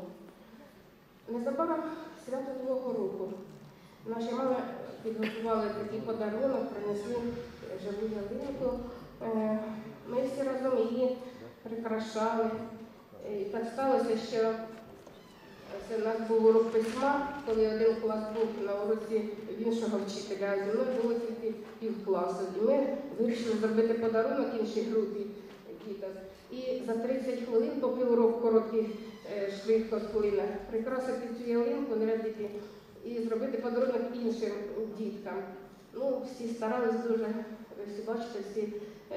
Незабаром свято Нового року. Наші мами підготували такий подарунок, принесли живу ялинку. Ми всі разом її прикрашали. І так сталося, що це у нас був урок письма, коли один клас був на уроці в іншого вчителя, а зі мною було тільки півкласу. І ми вирішили зробити подарунок іншій групі діток. І за 30 хвилин, поки урок короткий, швидко сплине, прикрасити цю ялинку, нарядити і зробити подарунок іншим діткам. Ну, всі старались дуже, ви всі бачите, всі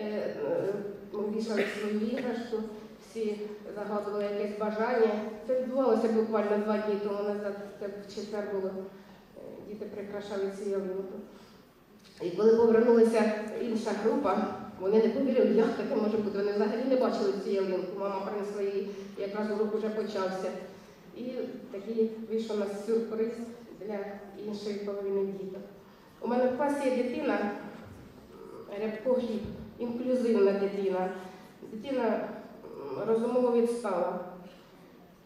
вішали свою іграшку, всі загадували якесь бажання. Це відбувалося буквально 2 дні тому назад, це в четвер було, діти прикрашали цю ялинку. І коли повернулася інша група, вони не повірили, як таке може бути. Вони взагалі не бачили цю ялинку. Мама принесла її, якраз урок вже почався. І такий вийшов у нас сюрприз для іншої половини діток. У мене в класі є дитина, Рябко Гліб, інклюзивна дитина. Дитина розумово відстала.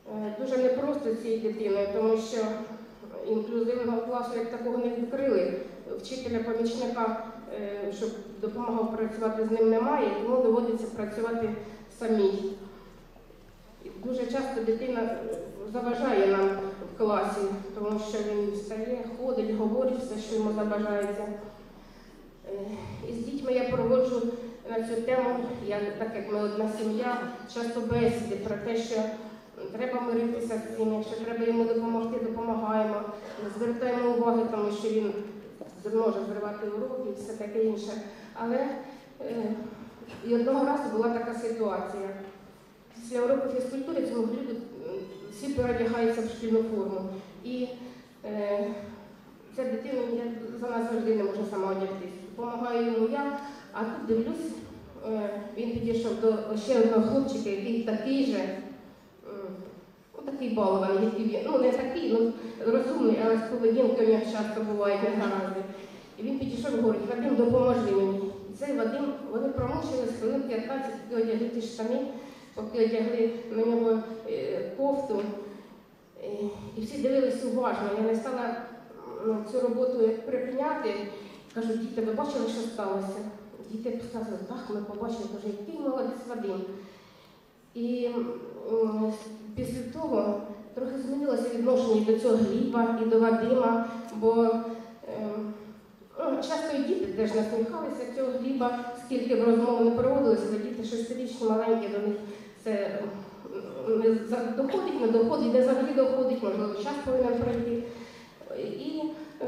дуже непросто з цією дитиною, тому що інклюзивного класу як такого не відкрили. Вчителя-помічника, щоб допомагав працювати з ним, немає, тому доводиться працювати самій. І дуже часто дитина заважає нам в класі, тому що він встає, ходить, говорить все, що йому забажається. І з дітьми я проводжу на цю тему, так як ми одна сім'я, часто бесіди про те, що треба миритися з цим, якщо треба йому допомогти, допомагаємо, не звертаємо уваги, тому що він може зривати уроки і все таке інше. Але і одного разу була така ситуація. Після уроку фізкультури цього люди всі переодягаються в шкільну форму. І ця дитина за нас завжди не може сама одягтись. Допомагаю йому я, а тут дивлюсь, він підійшов до ще одного хлопчика, який такий же, такий балований, не такий, розумний, але з поведінки у нього часто бувають негаразди. І він підійшов і говорить: Вадим, допоможи мені. І цей Вадим, вони промучили з хвилин 15, поки одягли ті штани, поки одягли на нього кофту. І всі дивилися уважно. Я не стала цю роботу припиняти. Кажу: діти, ви бачили, що сталося? Діти сказали: так, ми побачили. Кажу: який молодець Вадим. І після того трохи змінилося відношення до цього Гліба і до Вадима, бо часто і діти теж насміхалися цього Гліба, скільки б розмов не проводилося, бо діти 6-річні, маленькі, до них це доходить, не доходить, не завжди доходить, можливо, час повинен пройти. І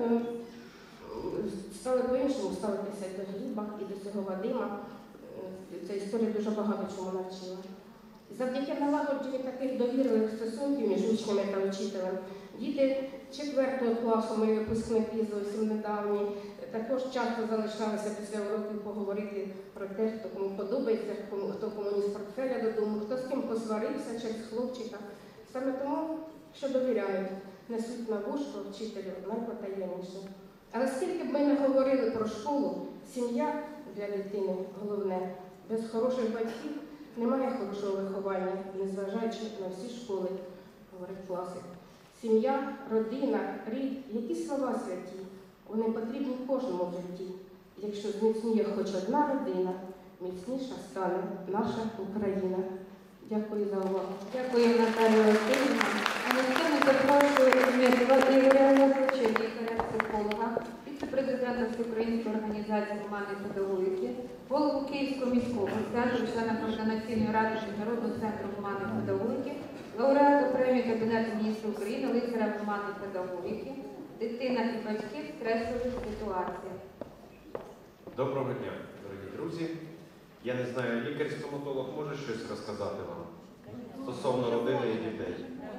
стали по-іншому ставитися до Гліба і до цього Вадима. Ця історія дуже багато чому навчила. Завдяки налагодженню таких довірливих стосунків між учнями та вчителем, діти 4 класу, мої випускники зовсім недавні, також часто залишалися після уроків поговорити про те, хто кому подобається, хто кому ніс портфеля додому, хто з ким посварився через хлопчика. Саме тому, що довіряють, несуть на вушко вчителю найпотаємніше. Але скільки б ми не говорили про школу, сім'я для дитини головне. Без хороших батьків немає хорошого виховання, незважаючи на всі школи, говорить класик. Сім'я, родина, рід, які слова святі, вони потрібні кожному в житті. Якщо зміцніє хоч одна родина, міцніша стане наша Україна. Дякую за увагу. Дякую, Наталія Васильівна. А на сцену запрошую Ігоря Лазовича, лікаря-психолога, віце-президента Всеукраїнської організації гуманної педагогіки, голову Київського міського центру, члена Координаційної ради Міжнародного центру гуманної педагогіки, лауреата премії Кабінету міністрів України, лицаря гуманної педагогіки, дитина і батьки в стресових ситуаціях. Доброго дня, дорогі друзі. Я не знаю, лікар-стоматолог може щось розказати вам стосовно родини і дітей?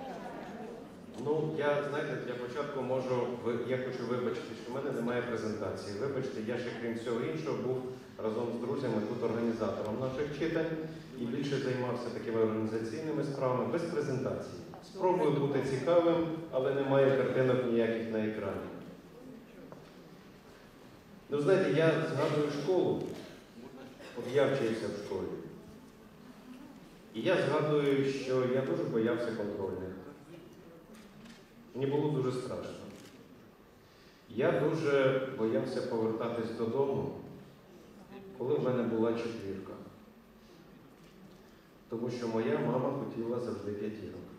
Знаєте, для початку я хочу вибачити, що в мене немає презентації. Вибачте, я ще, крім всього іншого, був разом з друзями тут організатором наших читань і більше займався такими організаційними справами без презентації. Спробую бути цікавим, але немає картинок ніяких на екрані. Знаєте, я згадую школу. От я вчився в школі. І я згадую, що я дуже боявся контрольних. Мені було дуже страшно. Я дуже боявся повертатись додому, коли в мене була 4. Тому що моя мама хотіла завжди 5.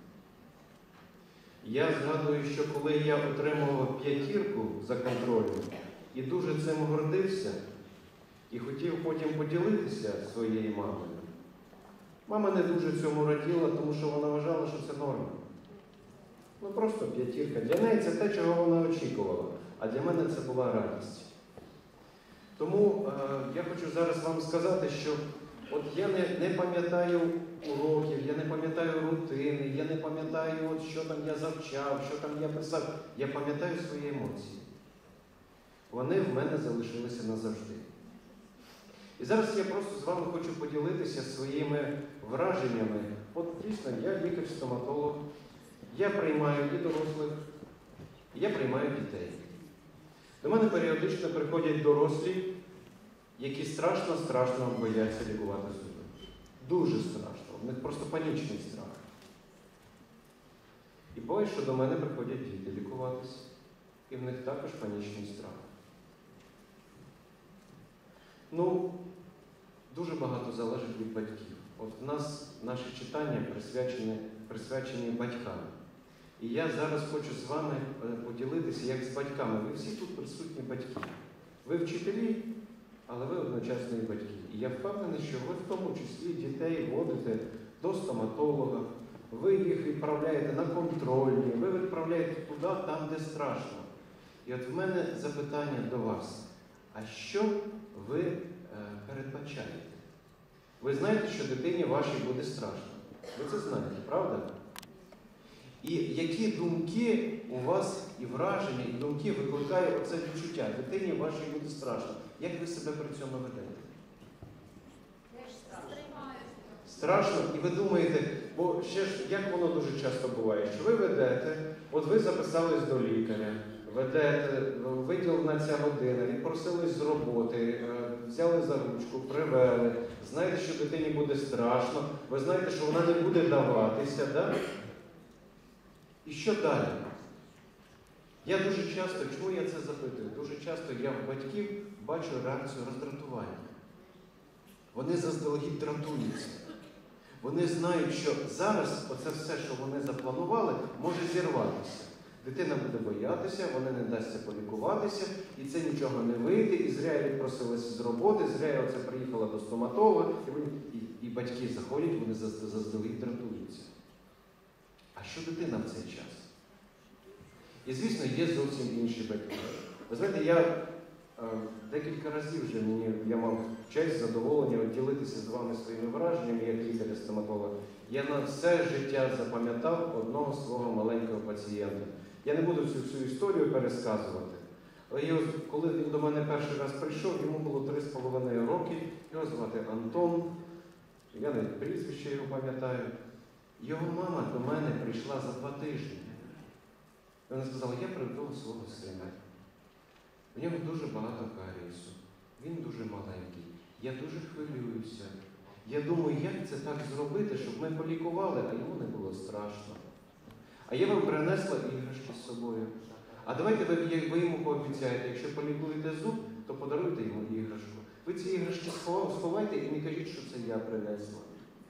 Я згадую, що коли я отримував 5 за контролем і дуже цим гордився, і хотів потім поділитися зі своєю мамою, мама не дуже цьому раділа, тому що вона вважала, що це норма. Просто 5. Для неї це те, чого вона очікувала, а для мене це була радість. Тому я хочу зараз вам сказати, що от я не пам'ятаю уроків, я не пам'ятаю рутини, я не пам'ятаю, що там я завчав, що там я писав. Я пам'ятаю свої емоції. Вони в мене залишилися назавжди. І зараз я просто з вами хочу поділитися своїми враженнями. От дійсно, я лікар-стоматолог, я приймаю і дорослих, і я приймаю дітей. До мене періодично приходять дорослі, які страшно бояться лікувати зуби. Дуже страшно. У них просто панічний страх. буває, що до мене приходять діти лікуватися, і в них також панічний страх. Ну, дуже багато залежить від батьків. От в нас наші читання присвячені батькам. І я зараз хочу з вами поділитися, як з батьками. Ви всі тут присутні батьки. Ви вчителі, але ви одночасно і батьки. І я впевнений, що ви в тому числі дітей водите до стоматолога, ви їх відправляєте на контрольні, ви відправляєте туди, там, де страшно. І от в мене запитання до вас. А що ви передбачаєте? Ви знаєте, що дитині вашій буде страшно. Ви це знаєте, правда? І які думки у вас і враження, і думки викликає оце відчуття? Дитині вашій буде страшно. Як ви себе при цьому ведете? Страшно. І ви думаєте, бо ще ж, як воно дуже часто буває, що ви ведете, от ви записались до лікаря, ведете, виділена ця година, відпросились з роботи, взяли за ручку, привели, знаєте, що дитині буде страшно, ви знаєте, що вона не буде даватися, да? І що далі? Я дуже часто, чому я це запитую? Дуже часто я в батьків бачу реакцію роздратування. Вони заздалегідь дратуються. Вони знають, що зараз оце все, що вони запланували, може зірватися. Дитина буде боятися, вона не дасться полікуватися, і це нічого не вийде, і зря я відпросилася з роботи, зря я оце приїхала до стоматолога, і батьки заходять, вони заздалегідь дратуються. А що дитина в цей час? І, звісно, є зовсім інші батьки. Ви знаєте, я декілька разів вже я мав честь, задоволення ділитися з вами своїми враженнями, як лікаря-стоматолога. Я на все життя запам'ятав одного свого маленького пацієнта. Я не буду всю історію пересказувати. Але коли він до мене перший раз прийшов, йому було 3,5 роки, його звати Антон, я навіть прізвище його пам'ятаю. Його мама до мене прийшла за 2 тижні. Вона сказала, я приведу свого сина. У нього дуже багато карієсу. Він дуже маленький. Я дуже хвилююся. Я думаю, як це так зробити, щоб ми полікували, а йому не було страшно. А я вам принесла іграшки з собою. А давайте ви йому пообіцяєте, якщо полікуєте зуб, то подаруйте йому іграшку. Ви ці іграшки сховайте і не кажіть, що це я принесла.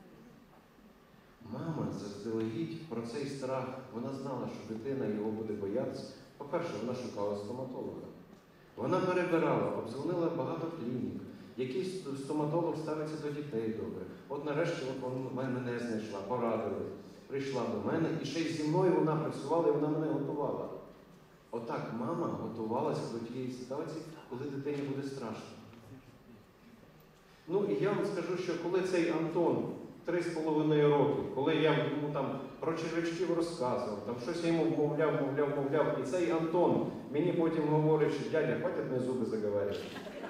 Мама заздалегідь про цей страх. Вона знала, що дитина його буде боятися. По-перше, вона шукала стоматолога. Вона перебирала, обдзвонила багато клінік. Який стоматолог ставиться до дітей добре. От нарешті вона мене знайшла, порадили. Прийшла до мене, і ще й зі мною вона працювала, і вона мене готувала. Отак мама готувалася до тієї ситуації, коли дитині буде страшно. Ну і я вам скажу, що коли цей Антон 3,5 роки, коли я йому там про червячків розказував, там щось я йому вмовляв, і цей Антон мені потім говорить, що дядя, хватить мені зуби заговорити.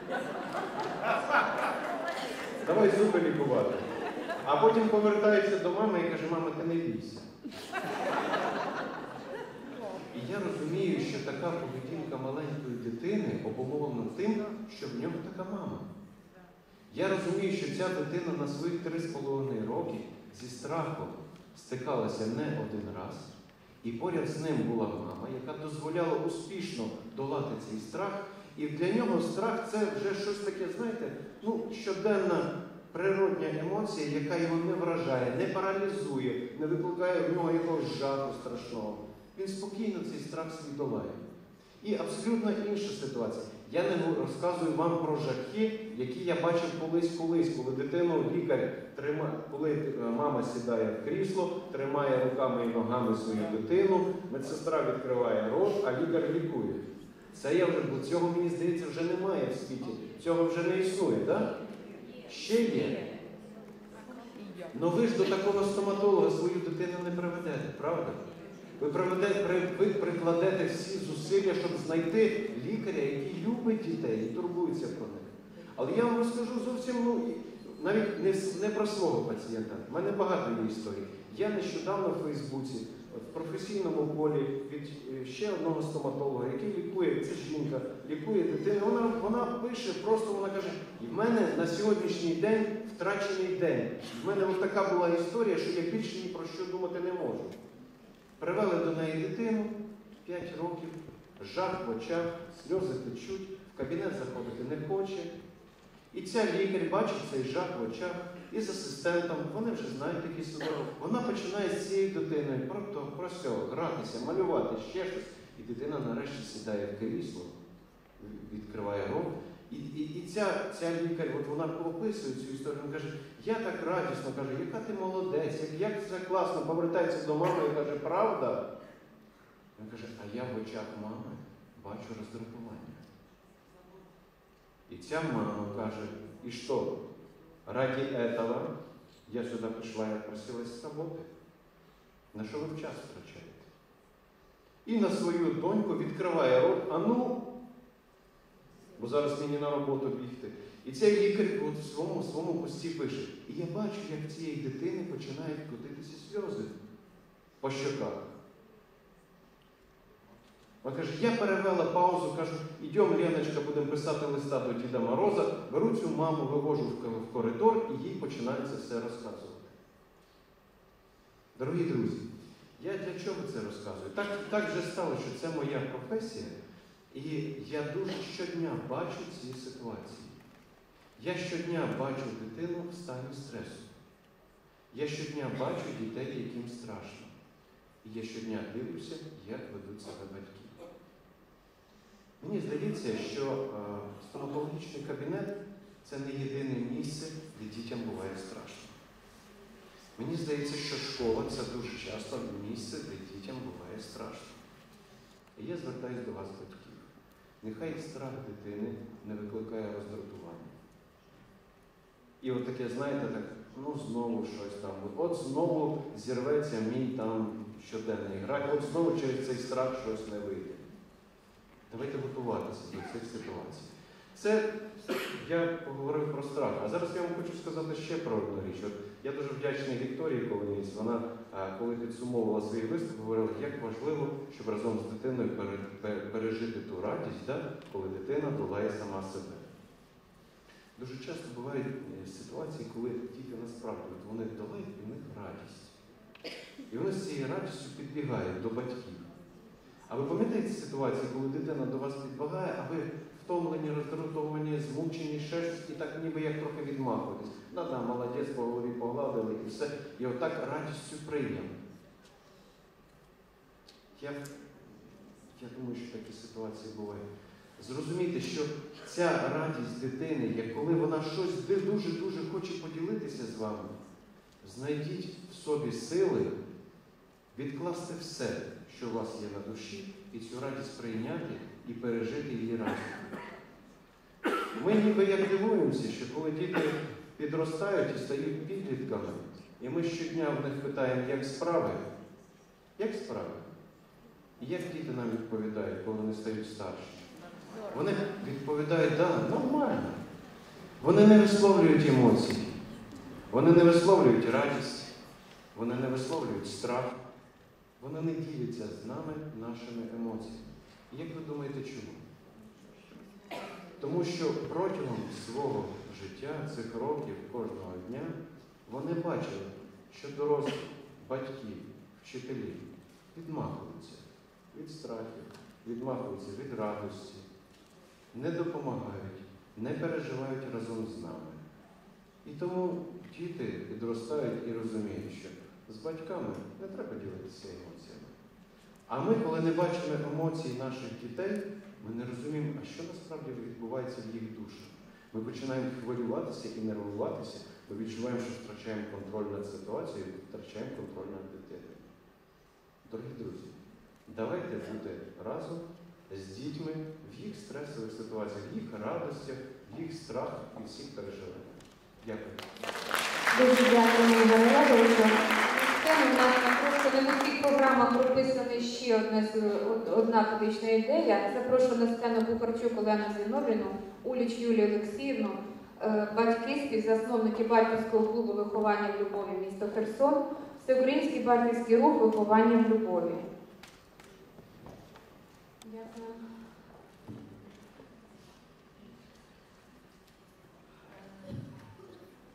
Давай зуби лікувати. А потім повертається до мами і каже, мама, ти не бійся. І я розумію, що така поведінка маленької дитини обумовлена тим, що в нього така мама. Я розумію, що ця дитина на своїх 3,5 роки зі страхом стикалася не один раз, і поряд з ним була мама, яка дозволяла успішно долати цей страх. І для нього страх – це вже щось таке, знаєте, щоденна природня емоція, яка його не вражає, не паралізує, не викликає в нього якогось жаху страшного. Він спокійно цей страх свій долає. І абсолютно інша ситуація. Я не розказую вам про жахи, які я бачив колись, коли дитину лікар тримає, коли мама сідає в крісло, тримає руками і ногами свою дитину, медсестра відкриває рот, а лікар лікує. Цього, мені здається, вже немає в світі. Цього вже не існує, так? Ще є. Но ви ж до такого стоматолога свою дитину не приведете, правда? Ви прикладете всі зусилля, щоб знайти лікаря, який любить дітей і турбується про них. Але я вам розкажу зовсім, навіть не про свого пацієнта. У мене багато є історій. Я нещодавно в Фейсбуці, в професійному полі від ще одного стоматолога, який лікує, це жінка, лікує дитину. Вона пише, вона каже, в мене на сьогоднішній день втрачений день. В мене ось така була історія, що я більше ні про що думати не можу. Привели до неї дитину, 5 років, жах в очах, сльози течуть, в кабінет заходити не хоче. І ця лікар бачить цей жах в очах, і з асистентом, вони вже знають, які судові. Вона починає з цією дитиною про все, гратися, малювати, ще щось. І дитина нарешті сідає в крісло, відкриває рот. І ця лікар, от вона описує цю історію, вона каже, я так радісно, каже, яка ти молодець, як це класно, повертається до мами і каже, правда? Він каже, а я в очах мами бачу роздратування. І ця мама каже, і що, ради этого я сюди прийшла, я просилась з роботи. На що ви час втрачаєте? І на свою доньку відкриває рот, а ну, бо зараз мені на роботу бігти. І цей лікар от в своєму пості пише, і я бачу, як в цієї дитини починають котитися сльози по щоках. Вона каже, я перевела паузу, кажу, ідемо, Леночка, будемо писати листа до Діда Мороза, беру цю маму, вивожу в коридор і їй починаю це все розказувати. Дорогі друзі, я для чого це розказую? Так вже стало, що це моя професія, і я дуже щодня бачу ці ситуації. Я щодня бачу дитину в стані стресу. Я щодня бачу дітей, яким страшно. І я щодня дивлюся, як ведуть себе батьки. Мені здається, що стоматологічний кабінет – це не єдине місце, де дітям буває страшно. Мені здається, що школа – це дуже часто місце, де дітям буває страшно. І я звертаюся до вас, батьків. Нехай страх дитини не викликає роздратування. І от таке, знаєте, так, ну знову щось там, от знову зірветься мій там щоденний графік, от знову через цей страх щось не вийде. Давайте готуватися до цих ситуацій. Це я поговорив про страх. А зараз я вам хочу сказати ще про одну річ. От я дуже вдячний Вікторії Коломієць. Вона, коли підсумовувала свій виступ, говорила, як важливо, щоб разом з дитиною пережити ту радість, коли дитина долає сама себе. Дуже часто бувають ситуації, коли діти насправді вони долають і в них радість. І вони з цією радістю підбігають до батьків. А ви пам'ятаєте ситуації, коли дитина до вас підбігає, а ви втомлені, роздратовані, змучені, ще щось, і так ніби як трохи відмахуєтесь. Да, молодець, по голові погладили і все. І отак радістю прийняли. Я думаю, що такі ситуації бувають. Зрозумійте, що ця радість дитини, коли вона щось дуже-дуже хоче поділитися з вами, знайдіть в собі сили відкласти все, що у вас є на душі, і цю радість прийняти і пережити її разом. Ми ніби як дивуємося, що коли діти підростають і стають підлітками, і ми щодня в них питаємо, як справи? Як справи? І як діти нам відповідають, коли вони стають старші? Вони відповідають, нормально. Вони не висловлюють емоцій. Вони не висловлюють радість. Вони не висловлюють страх. Вони не діляться з нами нашими емоціями. І як ви думаєте, чому? Тому що протягом свого життя, цих років, кожного дня, вони бачили, що дорослі, батьки, вчителі відмахуються від страхів, відмахуються від радості, не допомагають, не переживають разом з нами. І тому діти підростають і розуміють, що з батьками не треба ділитися емоціями. А ми, коли не бачимо емоцій наших дітей, ми не розуміємо, а що насправді відбувається в їх душах. Ми починаємо хвилюватися і нервуватися, ми відчуваємо, що втрачаємо контроль над ситуацією, втрачаємо контроль над дитиною. Дорогі друзі, давайте бути разом з дітьми в їх стресових ситуаціях, в їх радостях, в їх страхах і всіх переживаннях. Дякую. Дуже дякуємо, Іване Івановичу. У нас на професійних програмах прописана ще одна педагогічна ідея. Запрошую на сцену Кухарчук Олену Зіновліну, Уліч Юлію Олексіївну, батьки, співзасновники батьківського клубу виховання в любові місто Херсон, Всеукраїнський батьківський рух виховання в любові. Дякую.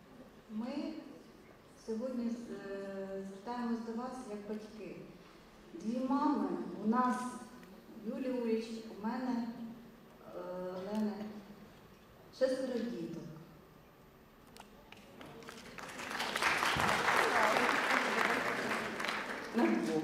Ми сьогодні звертаємось до вас як батьки. дві мами. У нас Юлії Уліч, у мене Олени, 6 діток. На двох.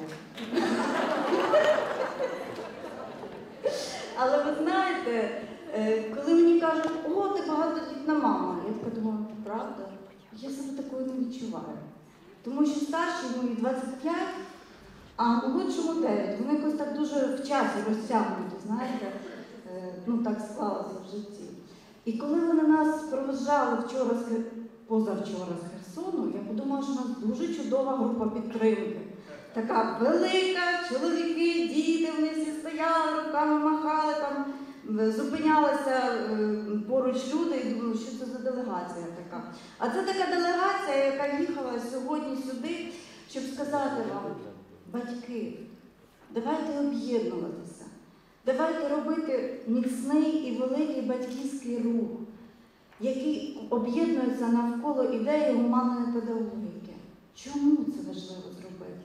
Але ви знаєте, коли мені кажуть, о, ти багатодітна мама, я така думаю, правда? Я себе такою не відчуваю. Тому що старшій мені 25, а молодшому 9. Вони якось так дуже в часі розтягнуті, знаєте, ну так склалося в житті. І коли вони нас проведжали позавчора з Херсону, я подумала, що у нас дуже чудова група підтримки. Така велика, чоловіки, діти, вони всі стояли, руками махали, там, зупинялися поруч люди і думали, що це за делегація така. А це така делегація, яка їхала сьогодні сюди, щоб сказати вам, батьки, давайте об'єднуватися, давайте робити міцний і великий батьківський рух, який об'єднується навколо ідеї гуманної педагогіки. Чому це важливо зробити?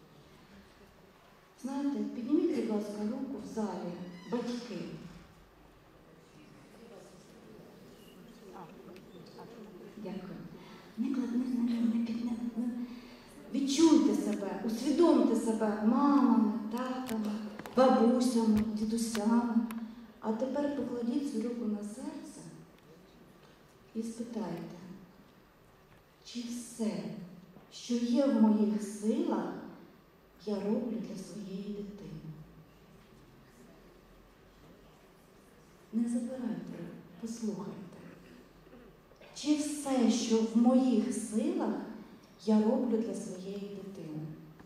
Знаєте, підніміть, будь ласка, руку в залі, батьки. Дякую. Відчуйте себе, усвідомте себе мамами, татами, бабусями, дідусями. А тепер покладіть цю руку на серце і спитайте, чи все, що є в моїх силах, я роблю для своєї дитини. Не забирайте, послухайте. Чи все, що в моїх силах, я роблю для своєї дитини?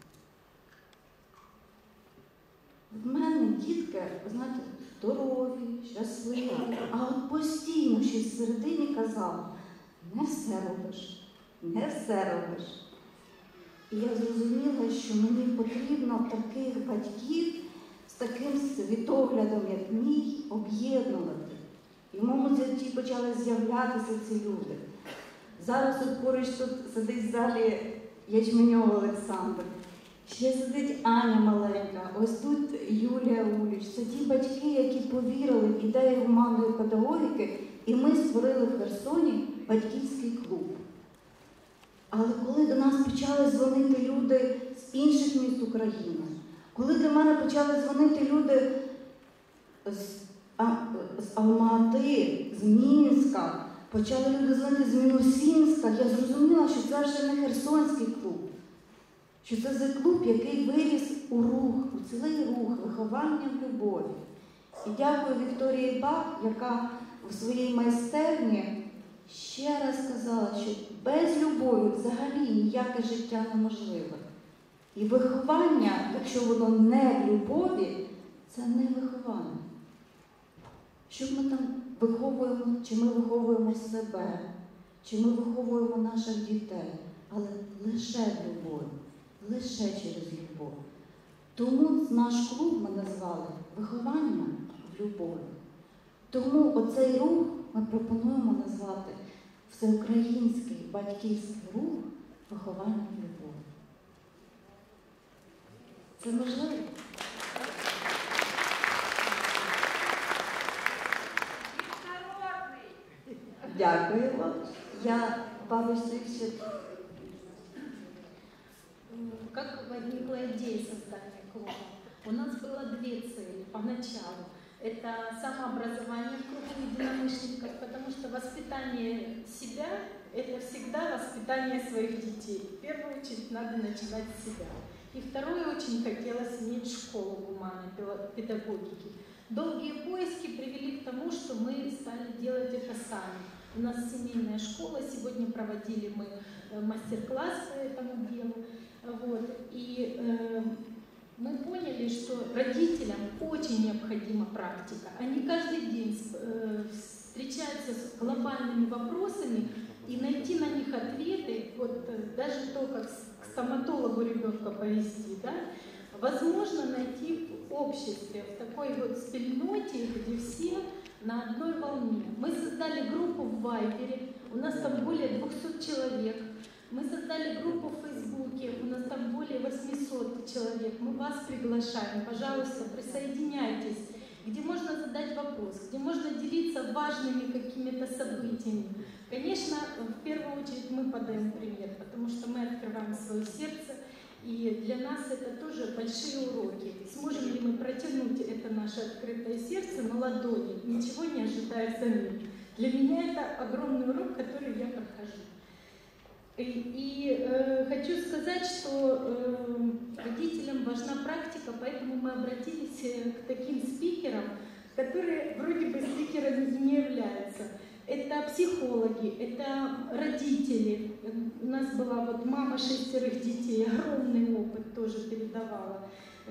В мене дітки, ви знаєте, здорові, щасливі, а от постійно щось всередині казало, не все робиш, не все робиш. І я зрозуміла, що мені потрібно таких батьків з таким світоглядом, як мій, об'єднувати. І в моєму житті почали з'являтися ці люди. Зараз от поруч тут сидить в залі Ячменьов Олександр. Ще сидить Аня маленька, ось тут Юлія Уліч. Це ті батьки, які повірили в ідею гуманної педагогіки, і ми створили в Херсоні батьківський клуб. Але коли до нас почали дзвонити люди з інших міст України, коли до мене почали дзвонити люди з Алмати, з Мінська, почали люди дзвонити з Мінусінська, я зрозуміла, що це вже не херсонський клуб, що це за клуб, який виріс у рух, у цілий рух, виховання в любові. І дякую Вікторії Бак, яка у своїй майстерні ще раз сказала, що без любові взагалі ніяке життя неможливе. І виховання, якщо воно не в любові, це не виховання. Що ми там виховуємо, чи ми виховуємо себе, чи ми виховуємо наших дітей, але лише в любові, лише через любов. Тому наш клуб ми назвали «Виховання в любові». Тому оцей рух ми пропонуємо назвати «Всеукраїнський батьківський рух виховання в любові». Це можливо? Дякую вам. Я бабусю ще... Как возникла идея создания клуба? У нас было две цели поначалу. Это самообразование в кругу единомышленников, потому что воспитание себя – это всегда воспитание своих детей. В первую очередь надо начинать с себя. И второе, очень хотелось иметь школу гуманной педагогики. Долгие поиски привели к тому, что мы стали делать это сами. У нас семейная школа, сегодня проводили мы мастер-класс по этому делу. Вот. И мы поняли, что родителям очень необходима практика. Они каждый день встречаются с глобальными вопросами, и найти на них ответы, вот даже то, как к стоматологу ребенка повести, да, возможно найти в обществе, в такой вот спільноті, где все на одной волне. Мы создали группу в Вайбере, у нас там более 200 человек. Мы создали группу в Фейсбуке, у нас там более 800 человек. Мы вас приглашаем. Пожалуйста, присоединяйтесь, где можно задать вопрос, где можно делиться важными какими-то событиями. Конечно, в первую очередь мы подаем пример, потому что мы открываем свое сердце, и для нас это тоже большие уроки. Сможем ли мы протянуть это наше открытое сердце на ладони, ничего не ожидая взамен. Для меня это огромный урок, который я прохожу. Хочу сказать, что родителям важна практика, поэтому мы обратились к таким спикерам, которые вроде бы спикерами не являются. Это психологи, это родители. У нас была вот мама 6 детей, огромный опыт тоже передавала.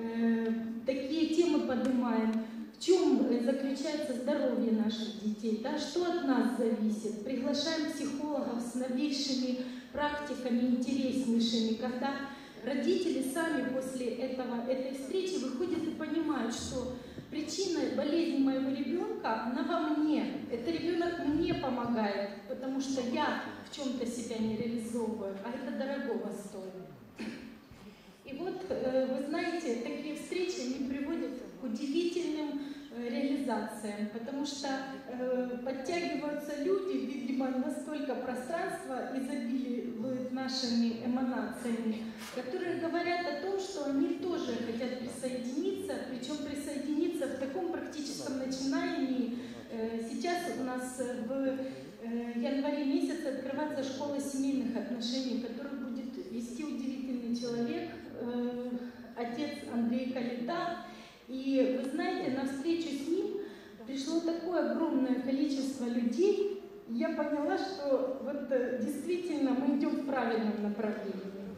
Такие темы поднимаем. В чем заключается здоровье наших детей? Да? Что от нас зависит? Приглашаем психологов с новейшими практиками, интереснейшими, когда родители сами после этой встречи выходят и понимают, что причина болезни моего ребенка, она во мне. Это ребенок мне помогает, потому что я в чем-то себя не реализовываю, а это дорогого стоит. И вот, вы знаете, такие встречи, они приводят к удивительным реализациям, потому что подтягиваются люди, видимо, настолько пространство изобилует нашими эманациями, которые говорят о том, что они тоже хотят присоединиться, причем присоединиться в таком практическом начинании. Сейчас у нас в январе месяце открывается школа семейных отношений, которую будет вести удивительный человек, отец Андрей Калита. И вы знаете, на встречу с ним пришло такое огромное количество людей, и я поняла, что вот действительно мы идем в правильном направлении.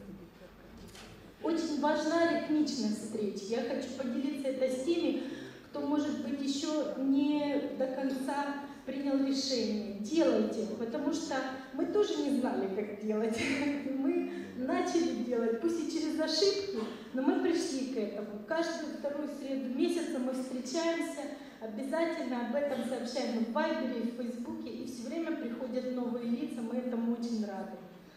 Очень важна ритмичность встреч. Я хочу поделиться это с теми, кто, может быть, еще не до конца принял решение. Делайте, потому что мы тоже не знали, как делать. Мы начали делать, пусть и через ошибки, но мы пришли к этому. Каждую вторую среду месяца мы встречаемся, обязательно об этом сообщаем в Вайбере, и в Фейсбуке, и все время приходят новые лица, мы этому очень рады.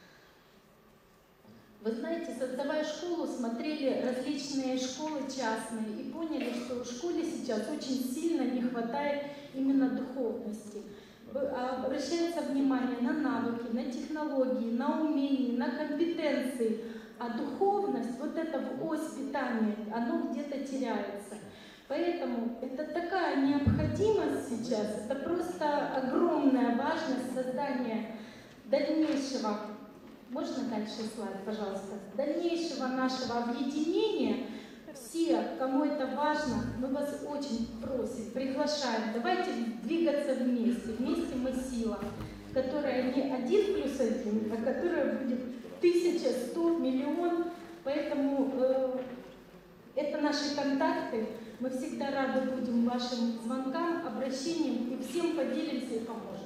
Вы знаете, создавая школу, смотрели различные школы частные и поняли, что в школе сейчас очень сильно не хватает именно духовности. Обращается внимание на навыки, на технологии, на умения, на компетенции, а духовность, вот это воспитание, оно где-то теряется. Поэтому это такая необходимость сейчас, это просто огромная важность создания дальнейшего. Можно дальше слайд, пожалуйста? Дальнейшего нашего объединения, все, кому это важно, мы вас очень просим, приглашаем. Давайте двигаться вместе. Вместе мы сила, которая не 1+1, а которая будет 1000, 100, миллион. Поэтому это наши контакты. Мы всегда рады будем вашим звонкам, обращениям и всем поделимся и поможем.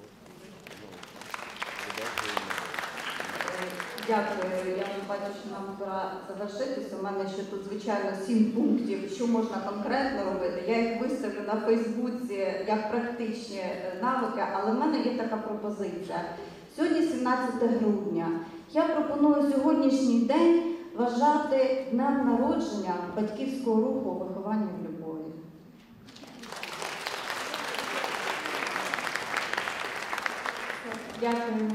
Дякую. Я бачу, що нам пора завершитися. У мене ще тут, звичайно, 7 пунктів, що можна конкретно робити. Я їх виставлю на Фейсбуці як практичні навики, але в мене є така пропозиція. Сьогодні 17 грудня. Я пропоную сьогоднішній день вважати днем народження батьківського руху виховання в любові. Дякую.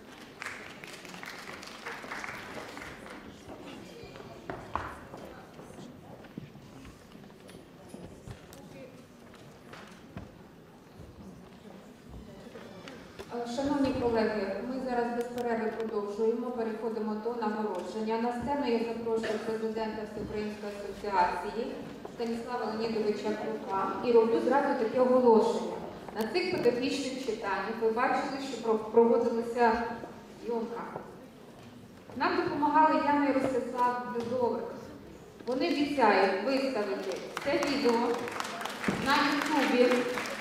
Шановні колеги, ми зараз без перерви продовжуємо, переходимо до нагородження. На сцену я запрошую президента Всеукраїнської асоціації Станіслава Леонідовича Крука і роблю зразу таке оголошення. На цих педагогічних читаннях ви бачили, що проводилася зйомка. Нам допомагали Яна і Ростислав Дудовик. Вони обіцяють виставити це відео на Ютубі.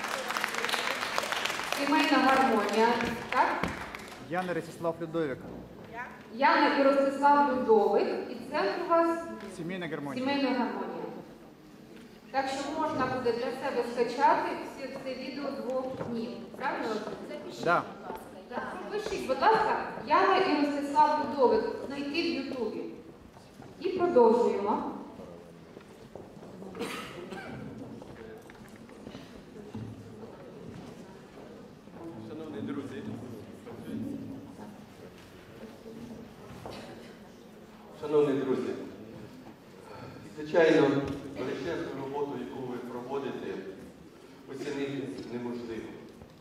Сімейна гармонія, так? Яна Ростислав Людовик. Яна і Ростислав Людовик. І це у вас Сімейна гармонія. Сімейна гармонія. Так що можна буде для себе скачати це відео 2 днів. Правильно? Запишіть, Да. будь ласка. Пропишіть, будь ласка, Яна і Ростислав Людовик знайти в Ютубі. І продовжуємо. Шановні друзі, звичайно, величезну роботу, яку ви проводите, оцінити неможливо.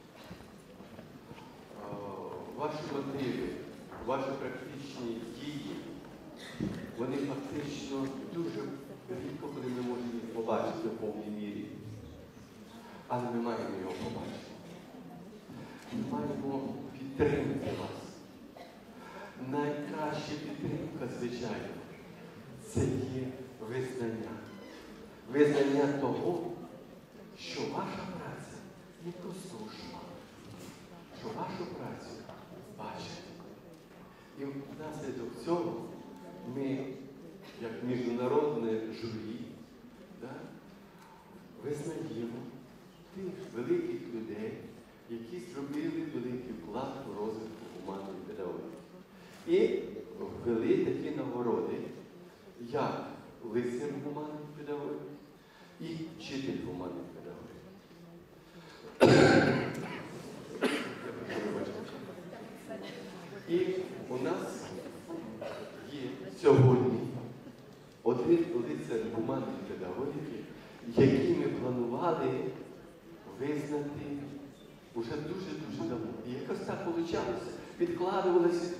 Ваші мотиви, ваші практичні дії, вони фактично дуже рідко, коли ми можемо їх побачити в повній мірі. Але ми маємо його побачити. Ми маємо підтримати вас. Найкраща підтримка, звичайно, це є визнання. Визнання того, що ваша праця не просто ушла, що вашу працю бачать. І внаслідок цього ми, як міжнародне журі, визнаємо тих великих людей, які зробили великий вклад у розвитку гуманної педагогіки. І ввели такі нагороди, як лицар гуманної педагогіки і вчитель гуманної педагогіки. І у нас є сьогодні один лицар гуманної педагогіки, який ми планували визнати вже дуже-дуже давно. І якось так вийшло. Відкладувалися.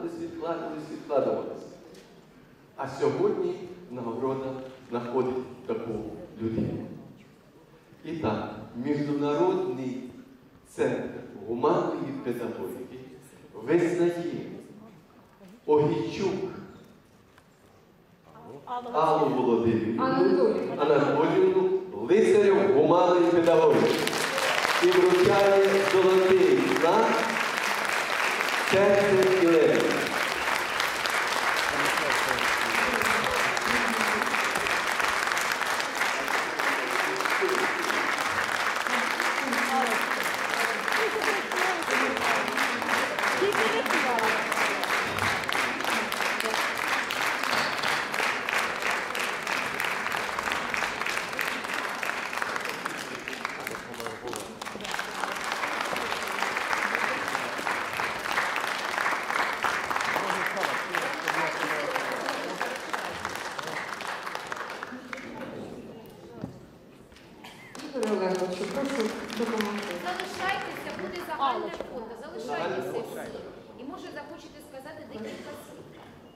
А сьогодні нагорода знаходить таку людину. І так, Міжнародний центр гуманної педагогіки визнає Огійчук Аллу Володимирівну Анатоліївну лицарем гуманної педагогіки і вручає золотий знак «Серце і леві». Залишайтеся, буде загальне фото. Залишайтеся всі. І може захочете сказати декілька слів.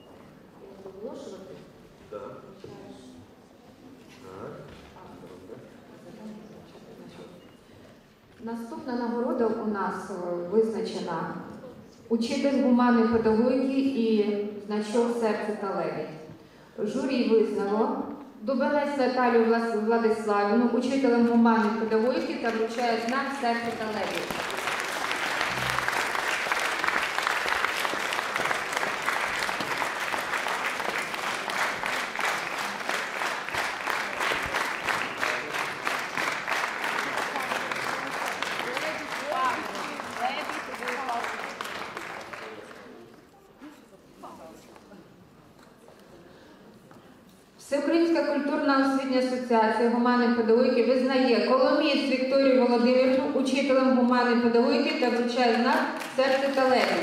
Наступна нагорода у нас визначена учитель гуманної педагогіки і значок серце та леві. Журі визнало Дубенець Наталію Владиславівну учителем гуманної педагогіки та вручає знак серце та леві. Всеукраїнська культурна освітня асоціація гуманної педагогіки визнає Коломієць Вікторію Володимирівну учителем гуманної педагогіки та вручає знак серце та леві.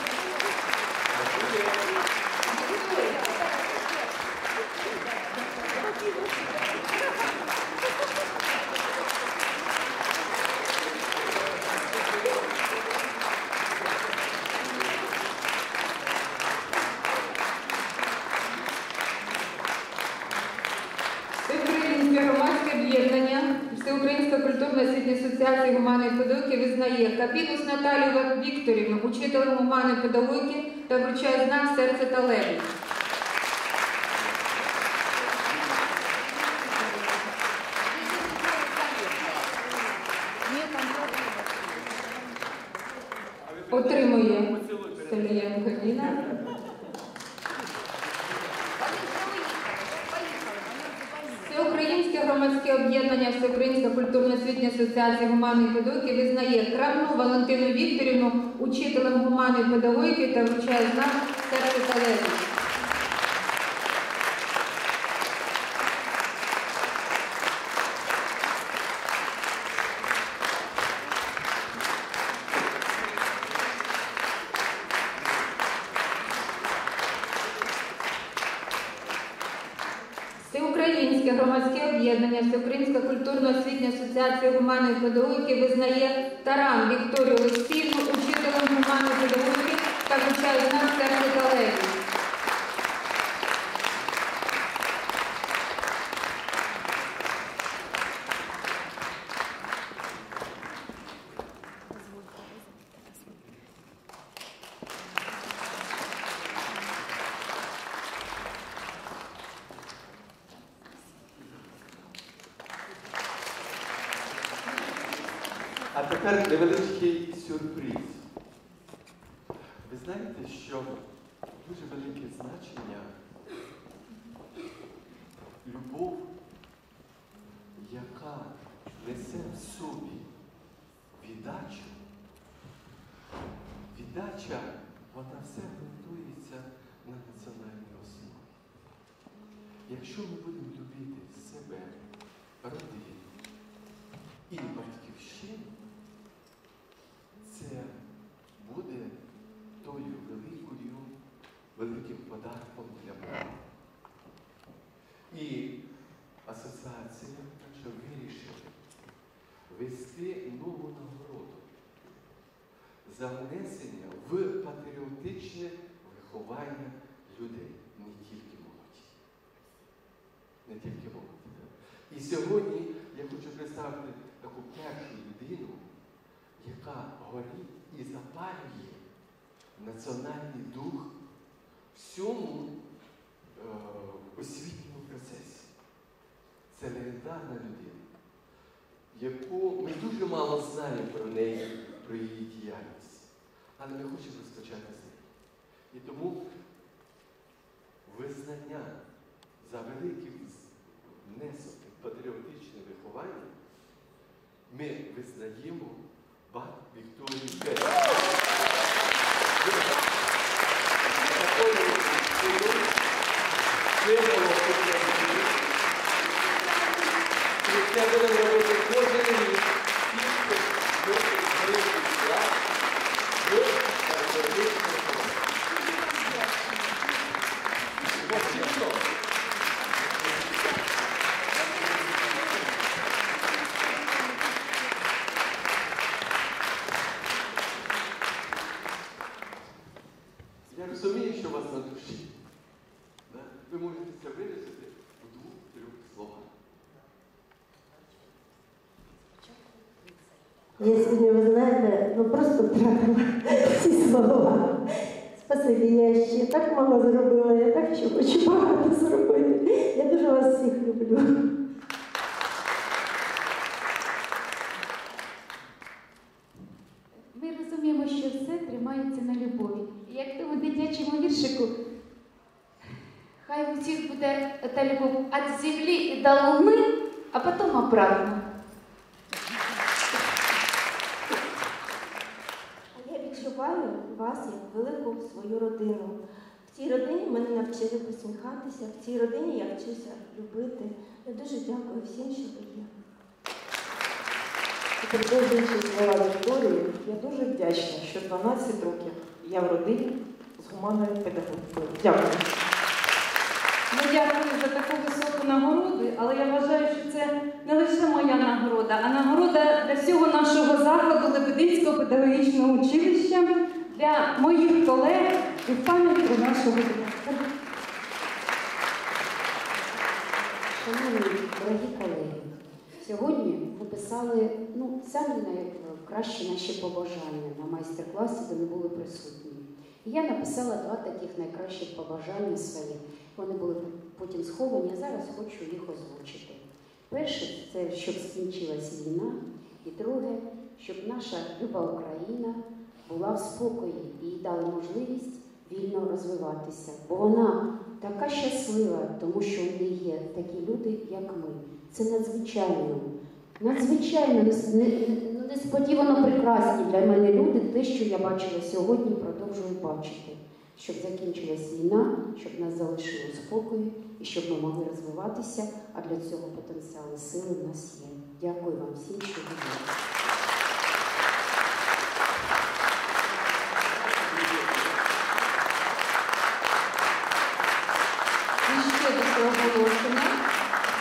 Всеукраїнська культурна освітня асоціація гуманної педагогіки визнає Капінус Наталію Вікторівну учителем гуманної педагогіки та вручає знак серце та леві. Отримує Сергієнко Ніна. Всеукраїнське громадське об'єднання Всеукраїнська культурно-освітня асоціація гуманної педагогіки визнає Крамну Валентину Вікторівну учителем гуманної педагогіки та вручає знак серце та леві. Всеукраїнське громадське об'єднання Всеукраїнська культурно-освітня асоціація гуманної педагогіки визнає Таран Вікторію Олексіївну учителем гуманної педагогіки та вручає знак серця колегії. А тепер невеличкий сюрприз. Ви знаєте, що дуже велике значення любов, яка несе в собі віддачу. Віддача, вона все ґрунтується на національній основі. Якщо ми будемо любити себе, родину і батьківщину, це буде тою великим подарком для мене. І асоціація наша вирішила ввести нову нагороду за внесення в патріотичне виховання людей, не тільки молоді. Не тільки молоді. І сьогодні я хочу представити таку першу людину, яка горить і запалює національний дух всьому освітньому процесі. Це легендарна людина, яку ми дуже мало знаємо про неї, про її діяльність. Але ми хочемо розпочати з неї. І тому визнання за великий внесок в патріотичне виховання ми визнаємо Бат Вікторію Федорівну. Це буде робити кожен рік. Я розумію, що у вас на душі. Ви можете це вирішити у 2-3 словах. Я сьогодні, ви знаєте, просто втратила ці слова. Спасибі, я ще так мало зробила, я так ще хочу багато зробити. Я дуже вас всіх люблю. Ми розуміємо, що все тримається на любові. І як в тому дитячому віршику, хай у всіх буде та любов від землі і до луни, а потім обратно. Я відчуваю вас як велику свою родину. В цій родині мене навчили посміхатися, в цій родині я вчуся любити. Я дуже дякую всім, що ви є. Продовжуючи слова Вікторії, я дуже вдячна, що 12 років я в родині з гуманною педагогікою. Дякую. Ну, дякую за таку високу нагороду, але я вважаю, що це не лише моя нагорода, а нагорода для всього нашого закладу Лебединського педагогічного училища, для моїх колег і в пам'ять про нашого директора. Шановні дорогі колеги, сьогодні ви писали самі найкращі наші побажання на майстер-класі, де ви були присутні. І я написала 2 таких найкращих побажання своїх. Вони були потім сховані, а зараз хочу їх озвучити. Перше – це щоб скінчилась війна, і друге – щоб наша люба Україна була в спокої і їй дали можливість вільно розвиватися. Бо вона така щаслива, тому що в неї є такі люди, як ми. Це надзвичайно, несподівано прекрасні для мене люди, те, що я бачила сьогодні, продовжую бачити. Щоб закінчилась війна, щоб нас залишило спокою і щоб ми могли розвиватися, а для цього потенціал і сили в нас є. Дякую вам всім, що ви є. І ще таке оголошення.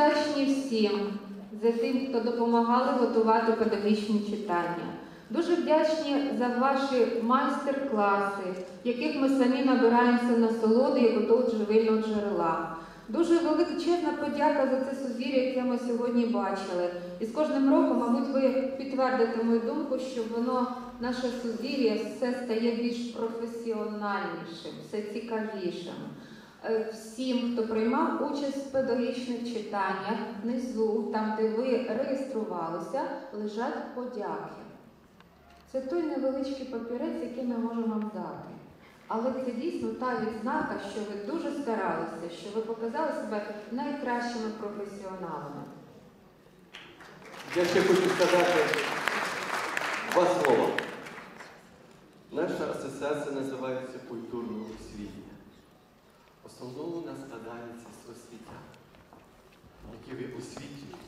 вдячні всім за тим, хто допомагали готувати педагогічні читання. Дуже вдячні за ваші майстер-класи, в яких ми самі набираємося насолоди і готового живильного джерела. Дуже величезна подяка за це сузір'я, яке ми сьогодні бачили. І з кожним роком, мабуть, ви підтвердите мою думку, що воно, наше сузір'я, все стає більш професіональнішим, все цікавішим. Всім, хто приймав участь в педагогічних читаннях, внизу, там, де ви реєструвалися, лежать подяки. Це той невеличкий папірець, який ми можемо вам дати. Але це дійсно та відзнака, що ви дуже старалися, що ви показали себе найкращими професіоналами. Я ще хочу сказати два слова. Наша асоціація називається «Культурне освітня». В основному вона складається з освітян, які ви освітлюєте.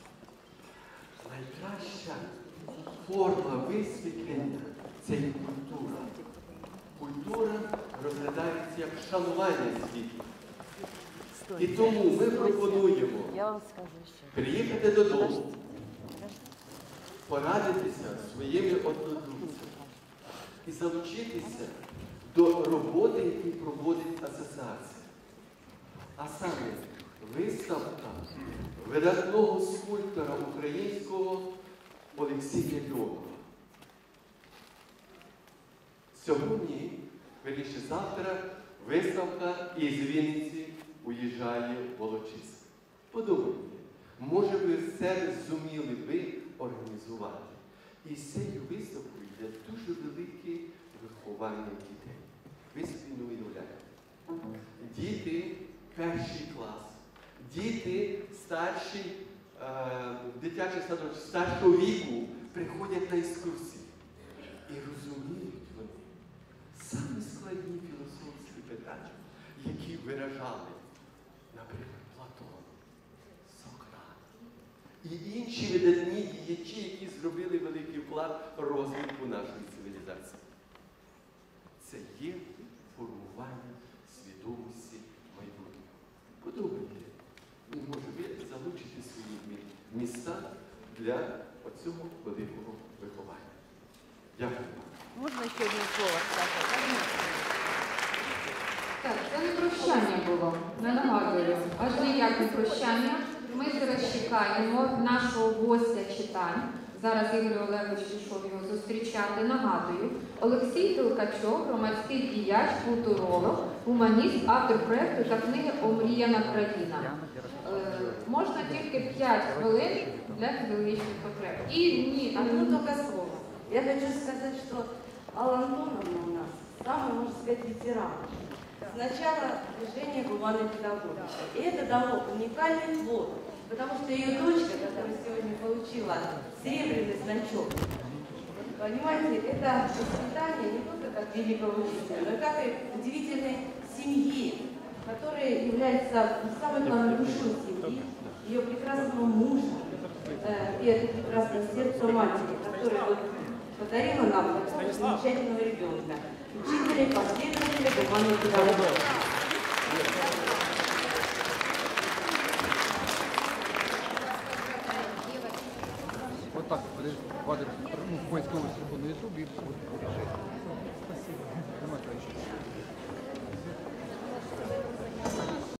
Найкраща форма висвітлення – це і культура. Культура розглядається як шанування світу. І тому ми пропонуємо приїхати додому, порадитися зі своїми однодумцями і залучитися до роботи, яку проводить асоціація. А саме виставка видатного скульптора українського Олексія Львова. Сьогодні, вірніше завтра, виставка із Вінниці уїжджає в Волочиськ. Подумайте, може ви себе зуміли би організувати. І з цією виставкою йде дуже велике виховання дітей. Ви собі не уявляєте. Діти перший клас, діти старші, дитячий садочок старшого віку приходять на екскурсії. І розуміють вони самі складні філософські питання, які виражали, наприклад, Платон, Сократ і інші видатні діячі, які зробили великий вклад в розвитку нашої цивілізації. Це є формування свідомості майбутнього. Подумайте, може ви залучите свої міста для оцього великого виховання. Дякую. Можна ще одне слово сказати? Так, це не прощання було, не нагадую. Аж ніяк не прощання. Ми зараз чекаємо нашого гостя читань. Зараз Ігор Олегович пішов його зустрічати. Нагадую, Олексій Толкачов, громадський діяч, культуролог, гуманіст, автор проєкту та книги «Омріяна країна». Можна тільки 5 хвилин для філологічних потреб. І ні, одно только слово. Я хочу сказать, что Алла Антоновна у нас самый, можно сказать, ветеран. С начала движения гуманной педагогики. И это дало уникальный плод, потому что ее дочка, которая сегодня получила серебряный значок, понимаете, это воспитание не только как великого учителя, но и как и удивительной семьи, которая является самой главной душой семьи, ее прекрасного мужа и это прекрасное сердце матери, которое вот подарила нам такого замечательного ребенка, учителя и последователя гуманной педагогики. Вот так, в поисковую стрелку на YouTube и